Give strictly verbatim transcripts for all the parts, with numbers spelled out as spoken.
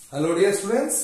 Hello dear students,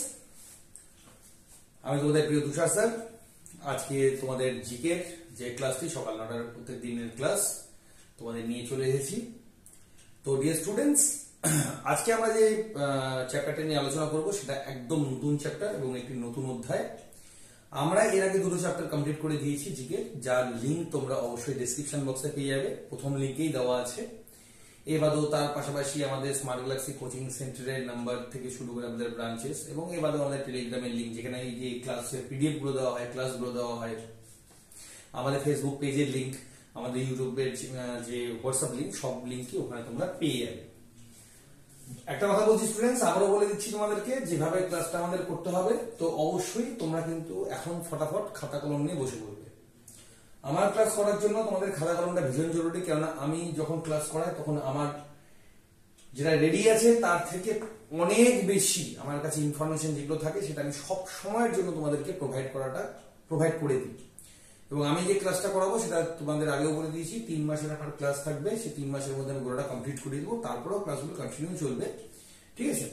আমি তোমাদের প্রিয় তুষার স্যার। আজকে তোমাদের জিকে যে ক্লাসটি সকাল নটার প্রত্যেক দিনের ক্লাস তোমাদের নিয়ে চলে এসেছি। তো ডিয়ার স্টুডেন্টস, আজকে আমরা যে চ্যাপ্টারটা নিয়ে আলোচনা করব সেটা একদম নতুন চ্যাপ্টার এবং একটি নতুন অধ্যায়। আমরা এর আগে দুটো চ্যাপ্টার কমপ্লিট করে দিয়েছি জিকে, যার লিঙ্ক তোমরা অবশ্যই ডেসক্রিপশন বক্সে পেয়ে যাবে। প্রথম লিঙ্কেই দেওয়া আছে। এবাদেও তার পাশাপাশি আমাদের স্মার্ট গ্যালাক্সি কোচিং সেন্টারের নাম্বার থেকে শুরু করে আমাদের ব্রাঞ্চেস এবং এবাদেও আমাদের টেলিগ্রামের লিঙ্ক, যেখানে এই যে ক্লাসের পিডিএফ গুলো দেওয়া হয়, ক্লাসগুলো দেওয়া হয়, আমাদের ফেসবুক পেজের লিঙ্ক, আমাদের ইউটিউবের যে হোয়াটসঅ্যাপ লিঙ্ক, সব লিঙ্কই ওখানে তোমরা পেয়ে যাবে। একটা কথা বলছি স্টুডেন্টস, আবারও বলে দিচ্ছি তোমাদেরকে, যেভাবে ক্লাসটা আমাদের করতে হবে, তো অবশ্যই তোমরা কিন্তু এখন ফটাফট খাতা কলম নিয়ে বসে পড়বে। আমার ক্লাস করার জন্য তোমাদের খাতা কলমটা ভীষণ জরুরি, কেননা আমি যখন ক্লাস করাই তখন আমার যেটা রেডি আছে তার থেকে অনেক বেশি আমার কাছে ইনফরমেশন যেগুলো থাকে সেটা আমি সব সময়ের জন্য তোমাদেরকে প্রোভাইড করাটা প্রোভাইড করে দিই। এবং আমি যে ক্লাসটা করাবো সেটা তোমাদের আগেও বলে দিয়েছি, তিন মাসের একটা ক্লাস থাকবে। সেই তিন মাসের মধ্যে আমি গোড়াটা কমপ্লিট করে দেবো, তারপরেও ক্লাসগুলো কন্টিনিউ চলবে। ঠিক আছে?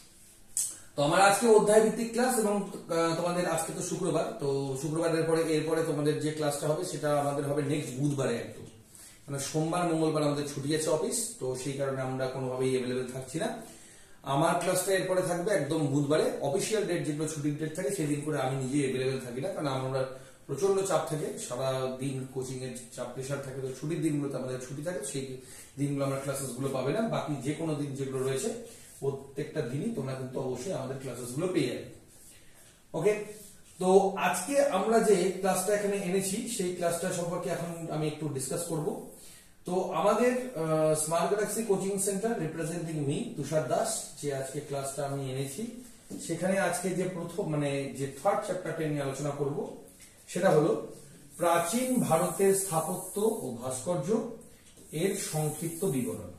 তো আমার আজকে অধ্যায় ভিত্তিক ক্লাস এবং তোমাদের আজকে তো শুক্রবার, তো শুক্রবারের পরে এরপরে তোমাদের যে ক্লাসটা হবে সেটা আমাদের হবে নেক্সট বুধবারে। একদম মানে সোমবার মঙ্গলবার আমাদের ছুটি আছে অফিস, তো সেই কারণে আমরা কোনোভাবেই অ্যাভেলেবেল থাকছি না। আমার ক্লাসটা এরপরে থাকবে একদম বুধবারে। অফিসিয়াল ডেট যেগুলো ছুটির ডেট থাকে সেদিন করে আমি নিজে অ্যাভেলেবেল থাকি না, কারণ আমরা প্রচন্ড চাপ থাকে, সারা দিন কোচিং এর চাপ প্রেশার থাকে। তো ছুটির দিনগুলোতে আমাদের ছুটি থাকে, সেই দিনগুলো আমরা ক্লাসেস গুলো পাবে না। বাকি যে কোনো দিন যেগুলো রয়েছে প্রত্যেকটা দিনই তোমরা কিন্তু অবশ্যই আমাদের ক্লাসেস গুলো পেয়ে যাবে। ওকে, তো আজকে আমরা যে ক্লাসটা এখানে এনেছি সেই ক্লাসটা সম্পর্কে এখন আমি একটু ডিসকাস করব। তো আমাদের Smart Galaxy coaching center representing মি তুষার দাস, যে আজকে ক্লাসটা আমি এনেছি, সেখানে আজকে যে প্রথম মানে যে থার্ড চ্যাপ্টারটা নিয়ে আলোচনা করব সেটা হলো প্রাচীন ভারতের স্থাপত্য ও ভাস্কর্য এর সংক্ষিপ্ত বিবরণ।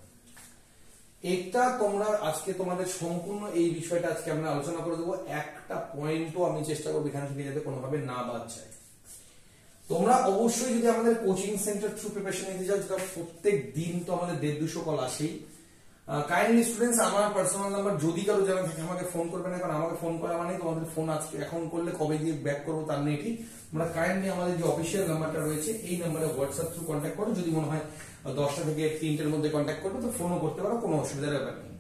একটা তোমরা আজকে তোমাদের সম্পূর্ণ এই বিষয়টা আজকে আমরা আলোচনা করে দেবো। একটা পয়েন্টও আমি চেষ্টা করবো এখান থেকে যাতে কোনোভাবে না বাদ যায়। তোমরা অবশ্যই যদি আমাদের কোচিং সেন্টার থ্রু প্রিপারেশন নিতে চাও, যেটা প্রত্যেক দিন তো আমাদের দেড় দুশো কল আসেই, কাইন্ডলি স্টুডেন্টস আমার পার্সোনাল নাম্বার যদি কারো জানা থাকে আমাকে ফোন করবে না, কারণ আমাকে ফোন করা মানে তোমাদের ফোন আজকে এখন করলে কবে গিয়ে ব্যাক করবো তার নেই। ঠিক, তোমরা কাইন্ডলি আমাদের যে অফিসিয়াল নাম্বারটা রয়েছে এই নাম্বারে হোয়াটসঅ্যাপ থ্রু কন্ট্যাক্ট করো। যদি মনে হয় দশটা থেকে তিনটের মধ্যে কন্ট্যাক্ট করবে তো ফোনও করতে পারো, কোনো অসুবিধার ব্যাপার নেই।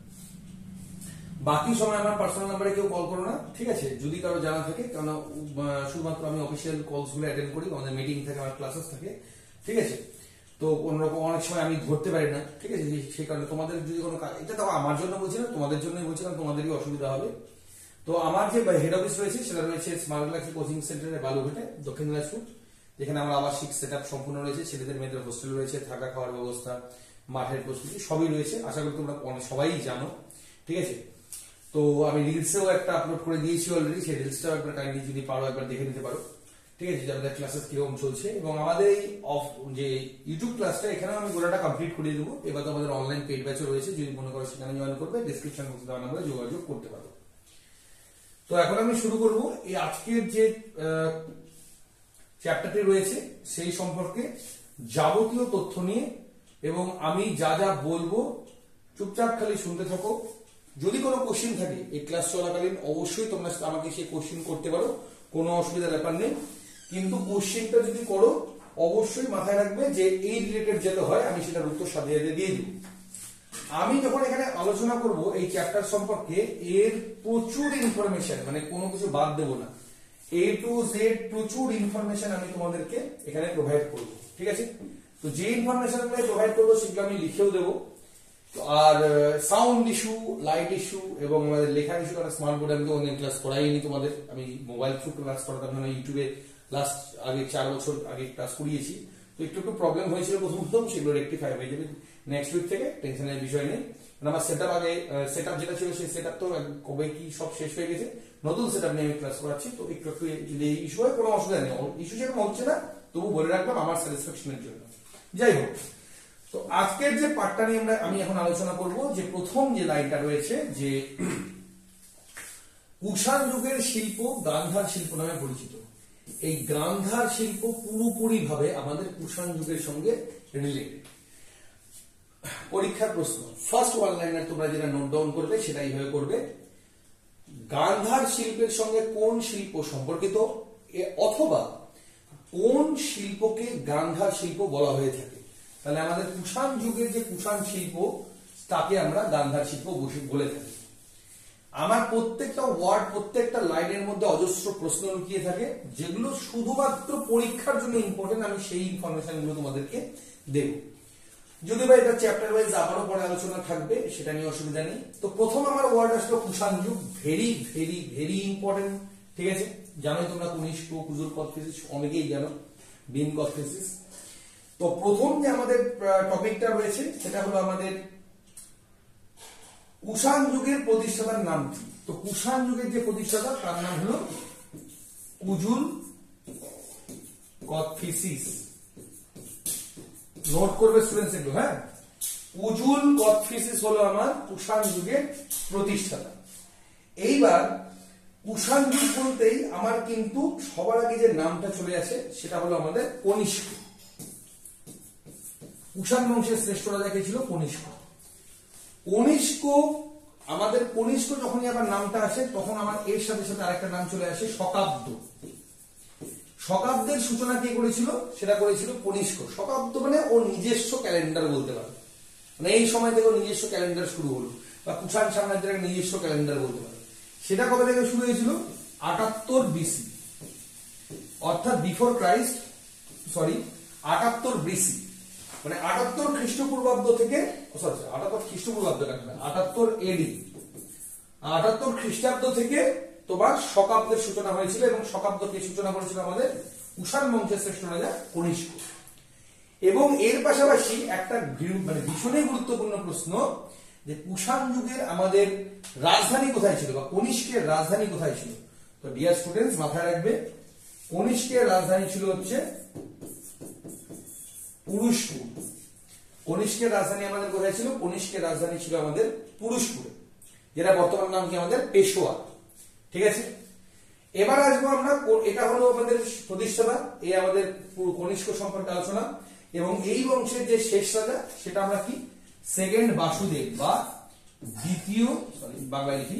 বাকি সময় আমার পার্সোনাল নাম্বারে কেউ কল করো না, ঠিক আছে? যদি কারো জানা থাকে, কারণ শুধুমাত্র আমি অফিসিয়াল কলস গুলো অ্যাটেন্ড করি, আমাদের মিটিং থাকে, আমার ক্লাসেস থাকে, ঠিক আছে? তো কোনোরকম অনেক সময় আমি ধরতে পারি না, ঠিক আছে? সেই কারণে তোমাদের যদি কোনো কাজ, এটা তো আমার জন্য বলছি না, তোমাদের জন্যই বলছি, কারণ তোমাদেরই অসুবিধা হবে। তো আমার যে হেড অফিস রয়েছে সেটা রয়েছে স্মার্ট গ্যালাক্সি কোচিং সেন্টারের বালুঘাটে, দক্ষিণ দিনাজপুর, যেখানে আমার আবাসিক সেট আপ সম্পূর্ণ রয়েছে। ছেলেদের মেয়েদের হোস্টেল রয়েছে, থাকা খাওয়ার ব্যবস্থা, মাঠের প্রস্তুতি সবই রয়েছে। আশা করি তোমরা সবাই জানো, ঠিক আছে? তো আমি রিলসেও একটা আপলোড করে দিয়েছি অলরেডি, সেই রিলসটাও একবার কাইন্ডলি যদি পারো একবার দেখে নিতে পারো, ঠিক আছে? যে আমাদের ক্লাসেস কিরকম চলছে। এবং আমাদের এই অফ যে ইউটিউব ক্লাসটা এখানেও আমি গোটাটা কমপ্লিট করে দেবো। এবার তো আমাদের অনলাইন পেড ব্যাচও রয়েছে, যদি মনে করো সেখানে জয়েন করবে, ডিসক্রিপশন বক্সে দেওয়া নাম্বারে যোগাযোগ করতে পারো। তো এখন আমি শুরু করব এই আজকের যে চ্যাপ্টারটি রয়েছে সেই সম্পর্কে যাবতীয় তথ্য নিয়ে, এবং আমি যা যা বলবো চুপচাপ খালি শুনতে থাকো। যদি কোনো কোশ্চেন থাকে এই ক্লাস চলাকালীন অবশ্যই তোমরা আমাকে সেই কোশ্চেন করতে পারো, কোনো অসুবিধার ব্যাপার নেই। কিন্তু কোশ্চেনটা যদি করো অবশ্যই মাথায় রাখবে যে এই রিলেটেড যেটা হয় আমি সেটার উত্তর সাথে সাথে দিয়ে দিব। আমি যখন এখানে আলোচনা করব এই চ্যাপ্টার সম্পর্কে, এর প্রচুর ইনফরমেশন, মানে কোনো কিছু বাদ দেবো না, এ টু জেড প্রচুর ইনফরমেশন আমি তোমাদেরকে এখানে প্রোভাইড করবো, ঠিক আছে? তো যে ইনফরমেশন আমি প্রোভাইড করবো সেগুলো আমি লিখেও দেবো। আর সাউন্ড ইস্যু, লাইট ইস্যু এবং আমাদের লেখা ইস্যু, কারণ স্মার্ট বোর্ডে আমি তো অনলাইন ক্লাস করাইনি তোমাদের, আমি মোবাইল থ্রু ক্লাস করাতাম না, ইউটিউবে লাস্ট আগে চার বছর আগে ক্লাস করিয়েছি। তো একটু একটু প্রবলেম হয়েছিল প্রথম প্রথম, সেগুলো রেকটিফাই হয়ে যাবে নেক্সট উইক থেকে, টেনশনের বিষয় নেই। আমার সেটআপ আগে সেটআপ যেটা ছিল সেই সেটআপ তো কবে কি সব শেষ হয়ে গেছে, নতুন সেটআপ নিয়ে আমি ক্লাস করাচ্ছি। তো একটু একটু যদি ইস্যু হয় কোনো অসুবিধা নেই, ইস্যু সেরকম হচ্ছে না, তবু বলে রাখলাম আমার স্যাটিসফ্যাকশনের জন্য। যাই হোক, তো আজকের যে পার্টটা নিয়ে আমরা আমি এখন আলোচনা করব, যে প্রথম যে লাইনটা রয়েছে যে কুষাণ যুগের শিল্প গান্ধার শিল্প নামে পরিচিত। এই গান্ধার শিল্প পুরোপুরি ভাবে আমাদের কুষাণ যুগের সঙ্গে রিলেটেড। পরীক্ষার প্রশ্ন, ফার্স্ট ওয়ান লাইনার তোমরা যেটা নোট ডাউন করবে সেটা এইভাবে করবে, গান্ধার শিল্পের সঙ্গে কোন শিল্প সম্পর্কিত, অথবা কোন শিল্পকে গান্ধার শিল্প বলা হয়ে থাকে। তাহলে আমাদের কুষাণ যুগের যে কুষাণ শিল্প তাকে আমরা গান্ধার শিল্প বলে থাকি। আমার প্রত্যেকটা ওয়ার্ড, প্রত্যেকটা লাইনের মধ্যে অজস্র প্রশ্ন লুকিয়ে থাকে, যেগুলো শুধুমাত্র পরীক্ষার জন্য ইম্পর্টেন্ট। আমি সেই ইনফরমেশন গুলো তোমাদেরকে দেব। যদি বা এটা চ্যাপ্টার ওয়াইজ আবারও পরে আলোচনা থাকবে, সেটা নিয়ে অসুবিধা নেই। তো প্রথম আমার ওয়ার্ড আসলো কুষাণ যুগ, ভেরি ভেরি ভেরি ইম্পর্টেন্ট। ঠিক আছে, জানোই তোমরা কনিষ্ক, কুজুর কথফিসিস অনেকেই জানো, বিন কথফিসিস। তো প্রথম যে আমাদের টপিকটা রয়েছে সেটা হলো আমাদের কুষাণ যুগের প্রতিষ্ঠাতার নাম কি। তো কুষাণ যুগের যে প্রতিষ্ঠাতা তার নাম হলো কুজুল কথফিসিস। নোট করবে স্টুডেন্টস একটু, হ্যাঁ। কুজুল কথফিসিস হলো আমার কুষাণ যুগের প্রতিষ্ঠাতা। এইবার কুষাণ যুগ বলতেই আমার কিন্তু সবার আগে যে নামটা চলে আসে সেটা হলো আমাদের কনিষ্ক। কুষাণ বংশের শ্রেষ্ঠ রাজা কে ছিল? কনিষ্ক। কনিষ্ক, আমাদের কনিষ্ক যখনই আবার নামটা আসে তখন আমার এর সাথে সাথে আরেকটা নাম চলে আসে শকাব্দ। শকাব্দের সূচনা কে করেছিল? সেটা করেছিল কনিষ্ক। শকাব্দ মানে ও নিজস্ব ক্যালেন্ডার বলতে পারে, মানে এই সময় থেকে নিজস্ব ক্যালেন্ডার শুরু হলো, বা কুষাণ সাম্রাজ্যের নিজস্ব ক্যালেন্ডার বলতে পারে। সেটা কবে থেকে শুরু হয়েছিল? আটাত্তর বিসি, অর্থাৎ বিফোর ক্রাইস্ট, সরি আটাত্তর বিসি, মানে আটাত্তর খ্রিস্টপূর্বাব্দ থেকে, সরি আটাত্তর খ্রিস্টপূর্বাব্দ কেন, আটাত্তর এডি, আটাত্তর খ্রিস্টাব্দ থেকে তোমার শকাব্দের সূচনা হয়েছিল। এবং শকাব্দকে সূচনা করেছিল আমাদের কুষাণ বংশের শ্রেষ্ঠ রাজা কনিষ্ক। এবং এর পাশাপাশি একটা মানে ভীষণই গুরুত্বপূর্ণ প্রশ্ন, যে কুষাণ যুগের আমাদের রাজধানী কোথায় ছিল, বা কনিষ্কের রাজধানী কোথায় ছিল। তো ডিয়ার স্টুডেন্টস মাথায় রাখবে, কনিষ্কের রাজধানী ছিল হচ্ছে পুরুষপুর। কনিষ্কের রাজধানী আমাদের কোথায় ছিল? কনিষ্কের রাজধানী ছিল আমাদের পুরুষপুরে, যেটা বর্তমান নাম কি আমাদের পেশোয়া। ঠিক আছে, এবার আসবো আমরা, এটা হলো আমাদের প্রতিষ্ঠাতা, এই আমাদের কনিষ্ক সম্পর্কে আলোচনা। এবং এই বংশের যে শেষ রাজা সেটা আমরা কি? সেকেন্ড বাসুদেব, বা দ্বিতীয়, সরি বাংলা লিখি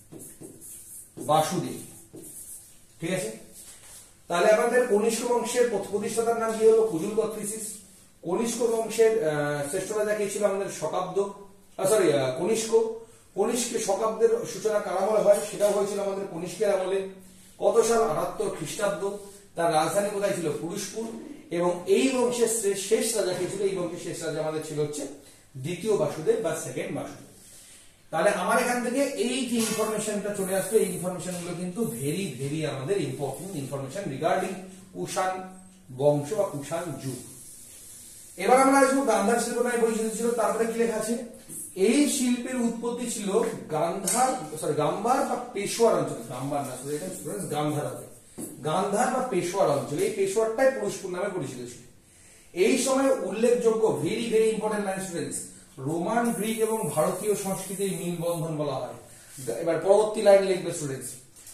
বাসুদেব। ঠিক আছে, তাহলে আমাদের কনিষ্ক বংশের প্রতিষ্ঠাতার নাম কি হলো? কুজুল কথফিসিস। কনিষ্ক বংশের শ্রেষ্ঠ রাজা কে ছিল? আমাদের শকাব্দ, সরি কনিষ্ক। কনিষ্কের শকাব্দের সূচনা কার আমলে হয়? সেটাও হয়েছিল আমাদের কনিষ্কের আমলে। কত সাল? আটাত্তর খ্রিস্টাব্দ। তার রাজধানী কোথায় ছিল? পুরুষপুর। এবং এই বংশের শেষ রাজা কে ছিল? এই বংশের শেষ রাজা আমাদের ছিল হচ্ছে দ্বিতীয় বাসুদেব, বা সেকেন্ড বাসুদেব। তাহলে আমার এখান থেকে এই যে ইনফরমেশনটা চলে আসবে, এই ইনফরমেশন গুলো কিন্তু ভেরি ভেরি আমাদের ইম্পর্টেন্ট ইনফরমেশন রিগার্ডিং কুষাণ বংশ বা কুষাণ যুগ। এবার আমরা আসবো গান্ধার শিল্প নামে পরিচিত ছিল। তারপরে কি লেখা আছে? এই শিল্পের উৎপত্তি ছিল গান্ধার, সরি গাম্বার বা পেশোয়ার অঞ্চলে। গাম্বার না, সরি এটা স্টুডেন্টস গান্ধার হবে। গান্ধার বা পেশোয়ার অঞ্চলে, এই পেশোয়ারটাই পুরুষপুর নামে পরিচিত ছিল। এই সময় উল্লেখযোগ্য very very important line students, Roman, Greek এবং ভারতীয় সংস্কৃতির মিল বন্ধন বলা হয়। এবার পরবর্তী লাইন লিখবে স্টুডেন্টস,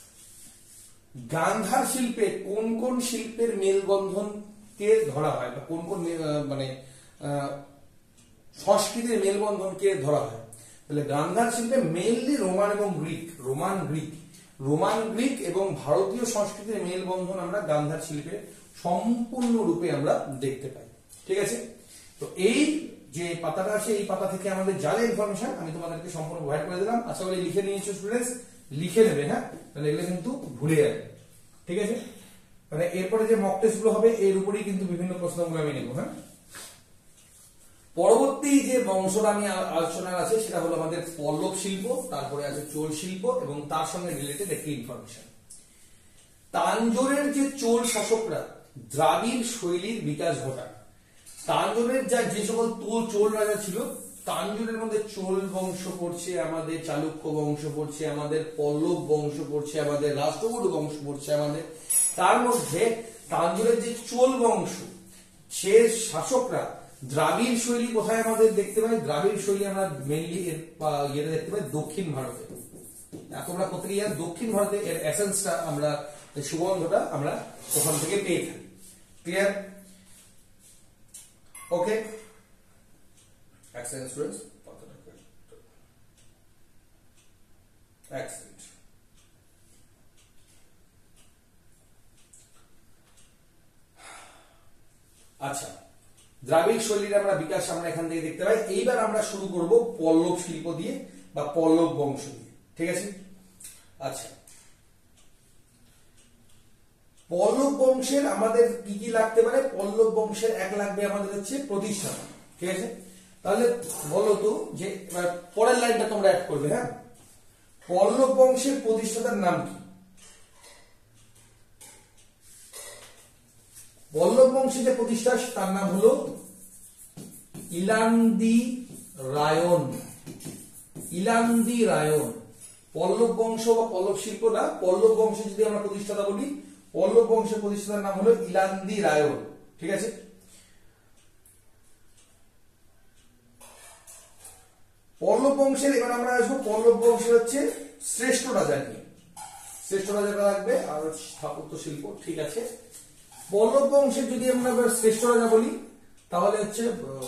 গান্ধার শিল্পে কোন কোন শিল্পের মেলবন্ধন কে ধরা হয়, বা কোন কোন মানে সংস্কৃতির মেলবন্ধন কে ধরা হয়। তাহলে গান্ধার শিল্পে মেইনলি রোমান এবং Greek, Roman Greek Roman Greek এবং ভারতীয় সংস্কৃতির মেলবন্ধন আমরা গান্ধার শিল্পে সম্পূর্ণরূপে আমরা দেখতে পাই। ঠিক আছে, তো এই যে পাতাটা আছে, এই পাতা থেকে আমাদের যা যা ইনফরমেশন আমি তোমাদেরকে সম্পূর্ণ প্রোভাইড করে দিলাম। আশা করি লিখে নিয়েছো স্টুডেন্টস, লিখে নেবে, হ্যাঁ, তাহলে এগুলো কিন্তু ভুলে যাবে। ঠিক আছে, মানে এরপরে যে মক টেস্ট গুলো হবে এর উপরেই কিন্তু বিভিন্ন প্রশ্নগুলো আমি নেব। হ্যাঁ, পরবর্তী যে বংশটা আমি আলোচনার আছে সেটা হলো আমাদের পল্লব শিল্প, তারপরে আছে চোল শিল্প এবং তার সঙ্গে রিলেটেড একটি ইনফরমেশন। তাঞ্জোরের যে চোল শাসকরা দ্রাবিড় শৈলীর বিকাশ ঘটান। তাঞ্জোরের যা যে সকল চোল রাজা ছিল, তাঞ্জোরের মধ্যে চোল বংশ পড়ছে, আমাদের চালুক্য বংশ পড়ছে, আমাদের পল্লব বংশ পড়ছে, আমাদের রাষ্ট্রকূট বংশ পড়ছে আমাদের। তার মধ্যে তাঞ্জোরের যে চোল বংশ, সে শাসকরা দ্রাবিড় শৈলী কোথায় আমাদের দেখতে পাই? দ্রাবিড় শৈলী আমরা মেইনলি এর ইয়েটা দেখতে পাই দক্ষিণ ভারতে। তোমরা প্রত্যেকে জানো দক্ষিণ ভারতে এর এসেন্সটা আমরা, সুগন্ধটা আমরা ওখান থেকে পেয়ে থাকি। Clear? Okay, excellent students, excellent. আচ্ছা, দ্রাবিড় শৈলীর আমরা বিকাশ আমরা এখান থেকে দেখতে পাই। এইবার আমরা শুরু করব পল্লব শিল্প দিয়ে বা পল্লব বংশ দিয়ে, ঠিক আছে। আচ্ছা, পল্লব বংশের আমাদের কি কি লাগতে পারে? পল্লব বংশের এক লাগবে আমাদের হচ্ছে প্রতিষ্ঠাতা, ঠিক আছে। তাহলে বলো তো যে পরের লাইনটা তোমরা অ্যাড করবে। হ্যাঁ, পল্লব বংশের প্রতিষ্ঠাতার নাম কি? পল্লব বংশের যে প্রতিষ্ঠা তার নাম হলো ইলান্দি রায়ন। ইলান্দি রায়ন। পল্লব বংশ বা পল্লব শিল্প না, পল্লব বংশের যদি আমরা প্রতিষ্ঠাতা বলি, পল্লব বংশের প্রতিষ্ঠাতার নাম হলো ইলান্দি রায়ন, ঠিক আছে। পল্লব বংশের এবার আমরা আসবো পল্লব বংশের হচ্ছে শ্রেষ্ঠ রাজা নিয়ে। শ্রেষ্ঠ রাজাটা লাগবে আর স্থাপত্য শিল্প, ঠিক আছে। পল্লব বংশের যদি আমরা শ্রেষ্ঠ রাজা বলি তাহলে হচ্ছে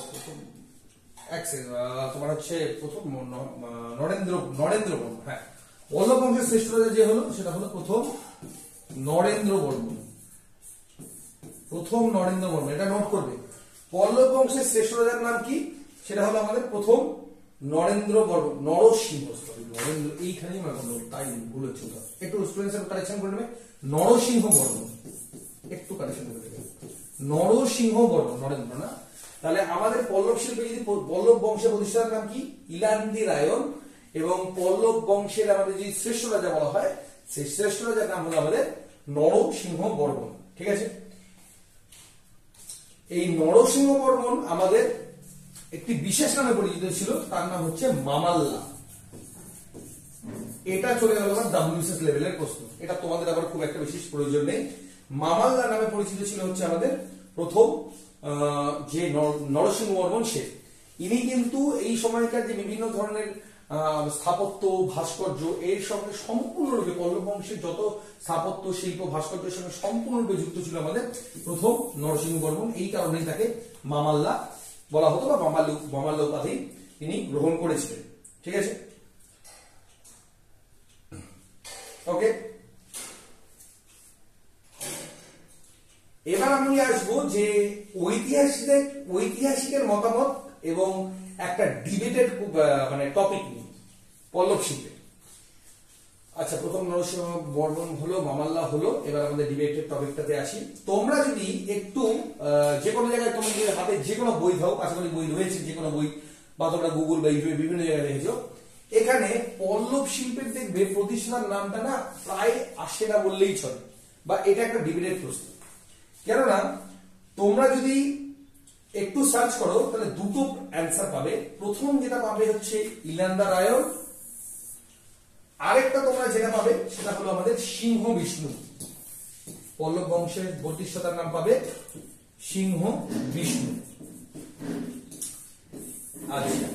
তোমার হচ্ছে প্রথম নরেন্দ্র নরেন্দ্র বর্মন। হ্যাঁ, পল্লব বংশের শ্রেষ্ঠ রাজা যে হলো সেটা হলো প্রথম নরেন্দ্র বর্মন। প্রথম নরেন্দ্র বর্মন, এটা নোট করবে। পল্লব বংশের শ্রেষ্ঠ রাজার নাম কি? সেটা হলো আমাদের প্রথম নরেন্দ্র বর্মন। নরসিংহ, সরি নরেন্দ্র এইখানেই তাই ভুল হচ্ছে, একটু স্টুডেন্টস কারেকশন করে নেবে। নরসিংহ বর্মন, একটু কারেকশন করে দেবে। নরসিংহ বর্মন, নরেন্দ্র না। তাহলে আমাদের পল্লব শিল্পে যদি পল্লব বংশের প্রতিষ্ঠাতার নাম কি? ইলান্দি রায়ন। এবং পল্লব বংশের আমাদের যদি শ্রেষ্ঠ রাজা বলা হয়, সেই শ্রেষ্ঠ রাজার নাম হলো আমাদের নরসিংহ বর্মন, ঠিক আছে। এই নরসিংহ বর্মন আমাদের একটি বিশেষ নামে পরিচিত ছিল, তার নাম হচ্ছে মামাল্লা। এটা চলে গেল আমার ডাব্লিউবিসিএস লেভেলের প্রশ্ন, এটা তোমাদের আবার খুব একটা বিশেষ প্রয়োজন নেই। মামাল্লা নামে পরিচিত ছিল হচ্ছে আমাদের প্রথম যে নরসিংহ বর্মন, সে ইনি কিন্তু এই সময়কার যে বিভিন্ন ধরনের স্থাপত্য ভাস্কর্য এর সঙ্গে সম্পূর্ণরূপে পল্লব বংশের যত স্থাপত্য শিল্প ভাস্কর্যের সঙ্গে সম্পূর্ণরূপে যুক্ত ছিল আমাদের প্রথম নরসিংহ বর্মন। এই কারণেই তাকে মামাল্লা বলা হতো বা মামাল্লা মামাল্লা উপাধি তিনি গ্রহণ করেছিলেন, ঠিক আছে। ওকে, এবার আমি আসবো যে ঐতিহাসিকদের ঐতিহাসিকের মতামত এবং একটা ডিবেটেড মানে টপিক নিয়ে পল্লব শিল্পে। আচ্ছা, প্রথম নরসিংহ বর্মন হলো, মামাল্লা হলো, এবার আমাদের ডিবেটেড টপিকটাতে আসি। তোমরা যদি একটু যে কোনো জায়গায় তোমার হাতে যে কোনো বই দাও, কাছাকাছি বই রয়েছে যে কোনো বই, বা তোমরা গুগল বা ইউটিউবে বিভিন্ন জায়গায় দেখেছো, এখানে পল্লব শিল্পের দেখবে প্রতিষ্ঠাতার নামটা না প্রায় আসে না বললেই চলে, বা এটা একটা ডিবেটেড প্রশ্ন। কেননা তোমরা যদি একটু সার্চ করো তাহলে দুটো অ্যান্সার পাবে। প্রথম যেটা পাবে হচ্ছে ইলান্দি রায়ন, আরেকটা তোমরা যেটা পাবে সেটা হলো আমাদের সিংহ বিষ্ণু। পল্লব বংশের প্রতিষ্ঠাতার নাম পাবে সিংহ বিষ্ণু। আচ্ছা,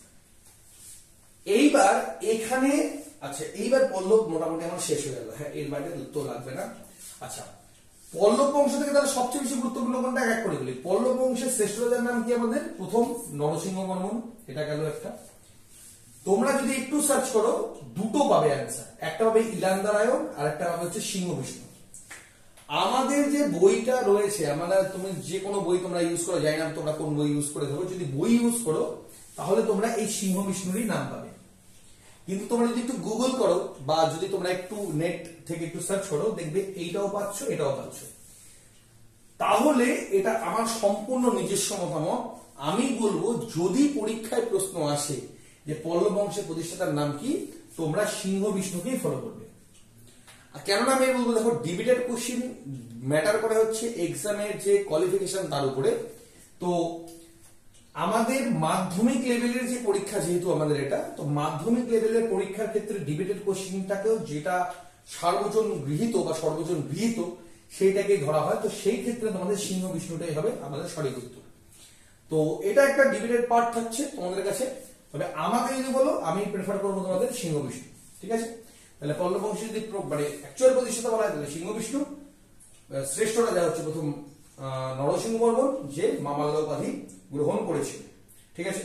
এইবার এখানে আচ্ছা এইবার পল্লব মোটামুটি আমার শেষ হয়ে গেল। হ্যাঁ, এর বাইরে তো লাগবে না। আচ্ছা, পল্লব বংশ থেকে তাহলে সবচেয়ে বেশি গুরুত্বপূর্ণ কোনটা এক করে দিলি। পল্লব বংশের শ্রেষ্ঠ রাজার নাম কি? আমাদের প্রথম নরসিংহ বর্মন, এটা গেল একটা। তোমরা যদি একটু সার্চ করো দুটো পাবে অ্যান্সার, একটা পাবে ইলান্দি রায়ন আর একটা পাবে হচ্ছে সিংহ বিষ্ণু। আমাদের যে বইটা রয়েছে, আমাদের তুমি যে কোনো বই তোমরা ইউজ করো, জানি না তোমরা কোন বই ইউজ করে থাকো, যদি বই ইউজ করো তাহলে তোমরা এই সিংহ বিষ্ণুরই নাম পাবে। কিন্তু তোমরা যদি একটু গুগল করো বা যদি তোমরা একটু নেট থেকে একটু সার্চ করো, দেখবে এইটাও পাচ্ছ এটাও পাচ্ছ। তাহলে এটা আমার সম্পূর্ণ নিজস্ব মতামত। আমি বলবো যদি পরীক্ষায় প্রশ্ন আসে যে পল্লব বংশের প্রতিষ্ঠাতার নাম কি, তোমরা সিংহ বিষ্ণুকেই ফলো করবে। কেননা আমি বলবো, দেখো ডিবেটেড কোশ্চেন ম্যাটার করে হচ্ছে এক্সামের যে কোয়ালিফিকেশন তার উপরে। তো আমাদের মাধ্যমিক লেভেলের যে পরীক্ষা, যেহেতু আমাদের এটা, তো মাধ্যমিক লেভেলের পরীক্ষার ক্ষেত্রে ডিবেটেড কোশ্চেনটাকেও যেটা সার্বজন গৃহীত বা সর্বজন গৃহীত সেইটাকে ধরা হয়। তো সেই ক্ষেত্রে তোমাদের সিংহ বিষ্ণুটাই হবে আমাদের সঠিক উত্তর। তো এটা একটা ডিবেটেড পার্ট থাকছে তোমাদের কাছে। তবে আমাকে যদি বলো, আমি প্রেফার করবো তোমাদের সিংহ বিষ্ণু, ঠিক আছে। তাহলে পল্লব বংশ যদি মানে অ্যাকচুয়াল প্রতিষ্ঠাতা বলা হয় তাহলে সিংহ বিষ্ণু। শ্রেষ্ঠ রাজা হচ্ছে প্রথম নরসিংহ বর্মন, যে মামাল্লা উপাধি গ্রহণ করেছিল, ঠিক আছে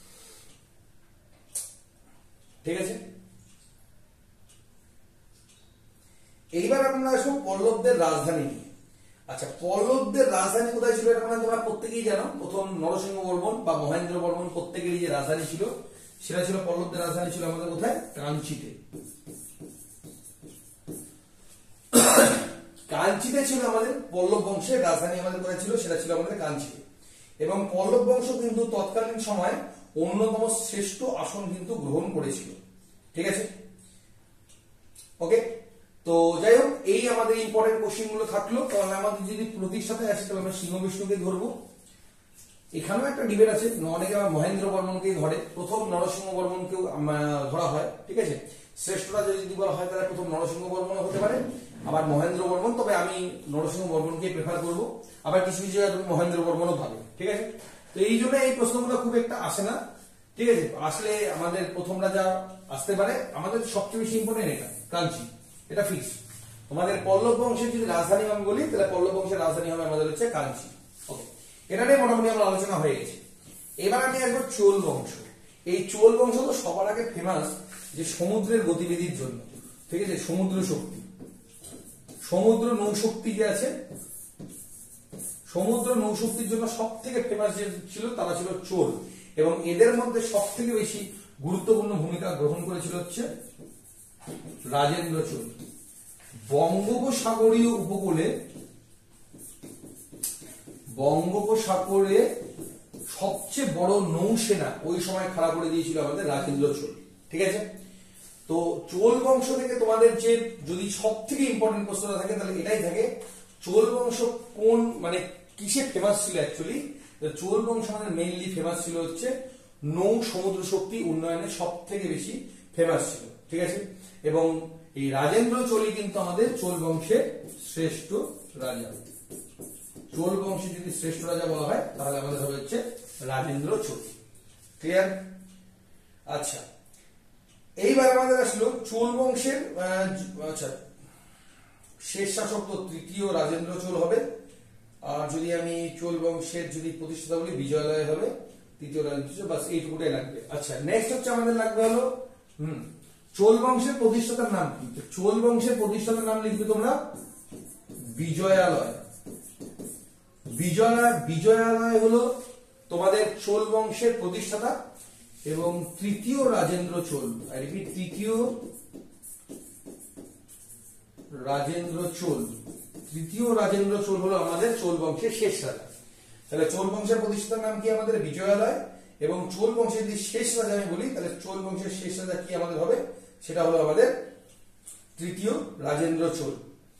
ঠিক আছে এইবার আমরা আসবো পল্লবদের রাজধানী নিয়ে। আচ্ছা, পল্লবদের রাজধানী কোথায় ছিল এটা মানে তোমরা প্রত্যেকেই জানো। প্রথম নরসিংহ বর্মন বা মহেন্দ্র বর্মন প্রত্যেকেরই যে রাজধানী ছিল সেটা ছিল, পল্লবদের রাজধানী ছিল আমাদের কোথায়? কাঞ্চিতে। কাঞ্চিতে ছিল আমাদের পল্লব বংশের রাজধানী। আমাদের কোথায় ছিল? সেটা ছিল আমাদের কাঞ্চিতে। এবং পল্লব বংশ কিন্তু তৎকালীন সময় অন্যতম শ্রেষ্ঠ আসন কিন্তু গ্রহণ করেছিল। ঠিক আছে, ওকে। তো যাই হোক, এই আমাদের ইম্পর্টেন্ট কোশ্চেন গুলো থাকলো। তাহলে আমাদের যদি প্রতিষ্ঠাতে আসে তাহলে আমরা সিংহ বিষ্ণুকে ধরবো। এখানেও একটা ডিবেট আছে, অনেকে আবার মহেন্দ্র বর্মনকে ধরে, প্রথম নরসিংহ বর্মনকেও ধরা হয়। ঠিক আছে, শ্রেষ্ঠ রাজা যদি বলা হয় তাহলে প্রথম নরসিংহ বর্মন হতে পারে, আবার মহেন্দ্র বর্মন। তবে আমি নরসিংহ বর্মনকে প্রেফার করবো, আবার কিছু কিছু জায়গায় তুমি মহেন্দ্র বর্মনও পাবে। ঠিক আছে, তো এই জন্য এই প্রশ্নগুলো খুব একটা আসে না। ঠিক আছে, আসলে আমাদের প্রথম রাজা আসতে পারে। আমাদের সবচেয়ে বেশি ইম্পর্টেন্ট এটা কাঞ্চি, এটা ফিক্স। তোমাদের পল্লব বংশের যদি রাজধানী আমি বলি তাহলে পল্লব বংশের রাজধানী হবে আমাদের হচ্ছে কাঞ্চি। ওকে, এটা নিয়ে মোটামুটি আমার আলোচনা হয়ে গেছে। এবার আমি একবার চোল বংশ। এই চোল বংশ তো সবার আগে ফেমাস যে সমুদ্রের গতিবিধির জন্য। ঠিক আছে, সমুদ্র শক্তি, সমুদ্র নৌশক্তি যে আছে, সমুদ্র নৌশক্তির জন্য সব থেকে ফেমাস যে ছিল তারা ছিল চোল। এবং এদের মধ্যে সব থেকে বেশি গুরুত্বপূর্ণ ভূমিকা গ্রহণ করেছিল হচ্ছে রাজেন্দ্র চোল। বঙ্গোপসাগরীয় উপকূলে বঙ্গোপসাগরে সবচেয়ে বড় নৌসেনা ওই সময় খাড়া করে দিয়েছিল আমাদের রাজেন্দ্র চোল। ঠিক আছে, তো চোল বংশ থেকে তোমাদের যে যদি সব থেকে ইম্পর্টেন্ট প্রশ্নটা থাকে তাহলে এটাই থাকে, চোল বংশ কোন মানে কিসে ফেমাস ছিল অ্যাকচুয়ালি? চোল বংশ আমাদের মেইনলি ফেমাস ছিল হচ্ছে নৌ সমুদ্র শক্তি উন্নয়নে সব থেকে বেশি ফেমাস ছিল। ঠিক আছে, এবং এই রাজেন্দ্র চোলই কিন্তু আমাদের চোল বংশের শ্রেষ্ঠ রাজা। চোল বংশে যদি শ্রেষ্ঠ রাজা বলা হয় তাহলে আমাদের হবে হচ্ছে রাজেন্দ্র চোল। ক্লিয়ার? আচ্ছা, এইবার আমাদের আসলো চোল বংশের আচ্ছা শেষ শাসক তো তৃতীয় রাজেন্দ্র চোল হবে। আর যদি আমি চোল বংশের যদি প্রতিষ্ঠাতা বলি বিজয়ালয় হবে তৃতীয় রাজেন্দ্র চোল। বাস এইটুকুটাই লাগবে। আচ্ছা, নেক্সট হচ্ছে আমাদের লাগবে হলো হম চোল বংশের প্রতিষ্ঠাতার নাম কি? চোল বংশের প্রতিষ্ঠাতার নাম লিখবে তোমরা বিজয়ালয়। বিজয়ালয় বিজয়ালয় হলো তোমাদের চোল বংশের প্রতিষ্ঠাতা এবং তৃতীয় রাজেন্দ্র চোল। তৃতীয় রাজেন্দ্র চোল তৃতীয় রাজেন্দ্র চোল হলো আমাদের চোল বংশের শেষ রাজা। তাহলে চোল বংশের প্রতিষ্ঠাতার নাম কি? আমাদের বিজয়ালয়। এবং চোল বংশের যদি শেষ রাজা আমি বলি তাহলে চোল বংশের শেষ রাজা কি আমাদের হবে? সেটা হলো আমাদের তৃতীয় রাজেন্দ্র চোল।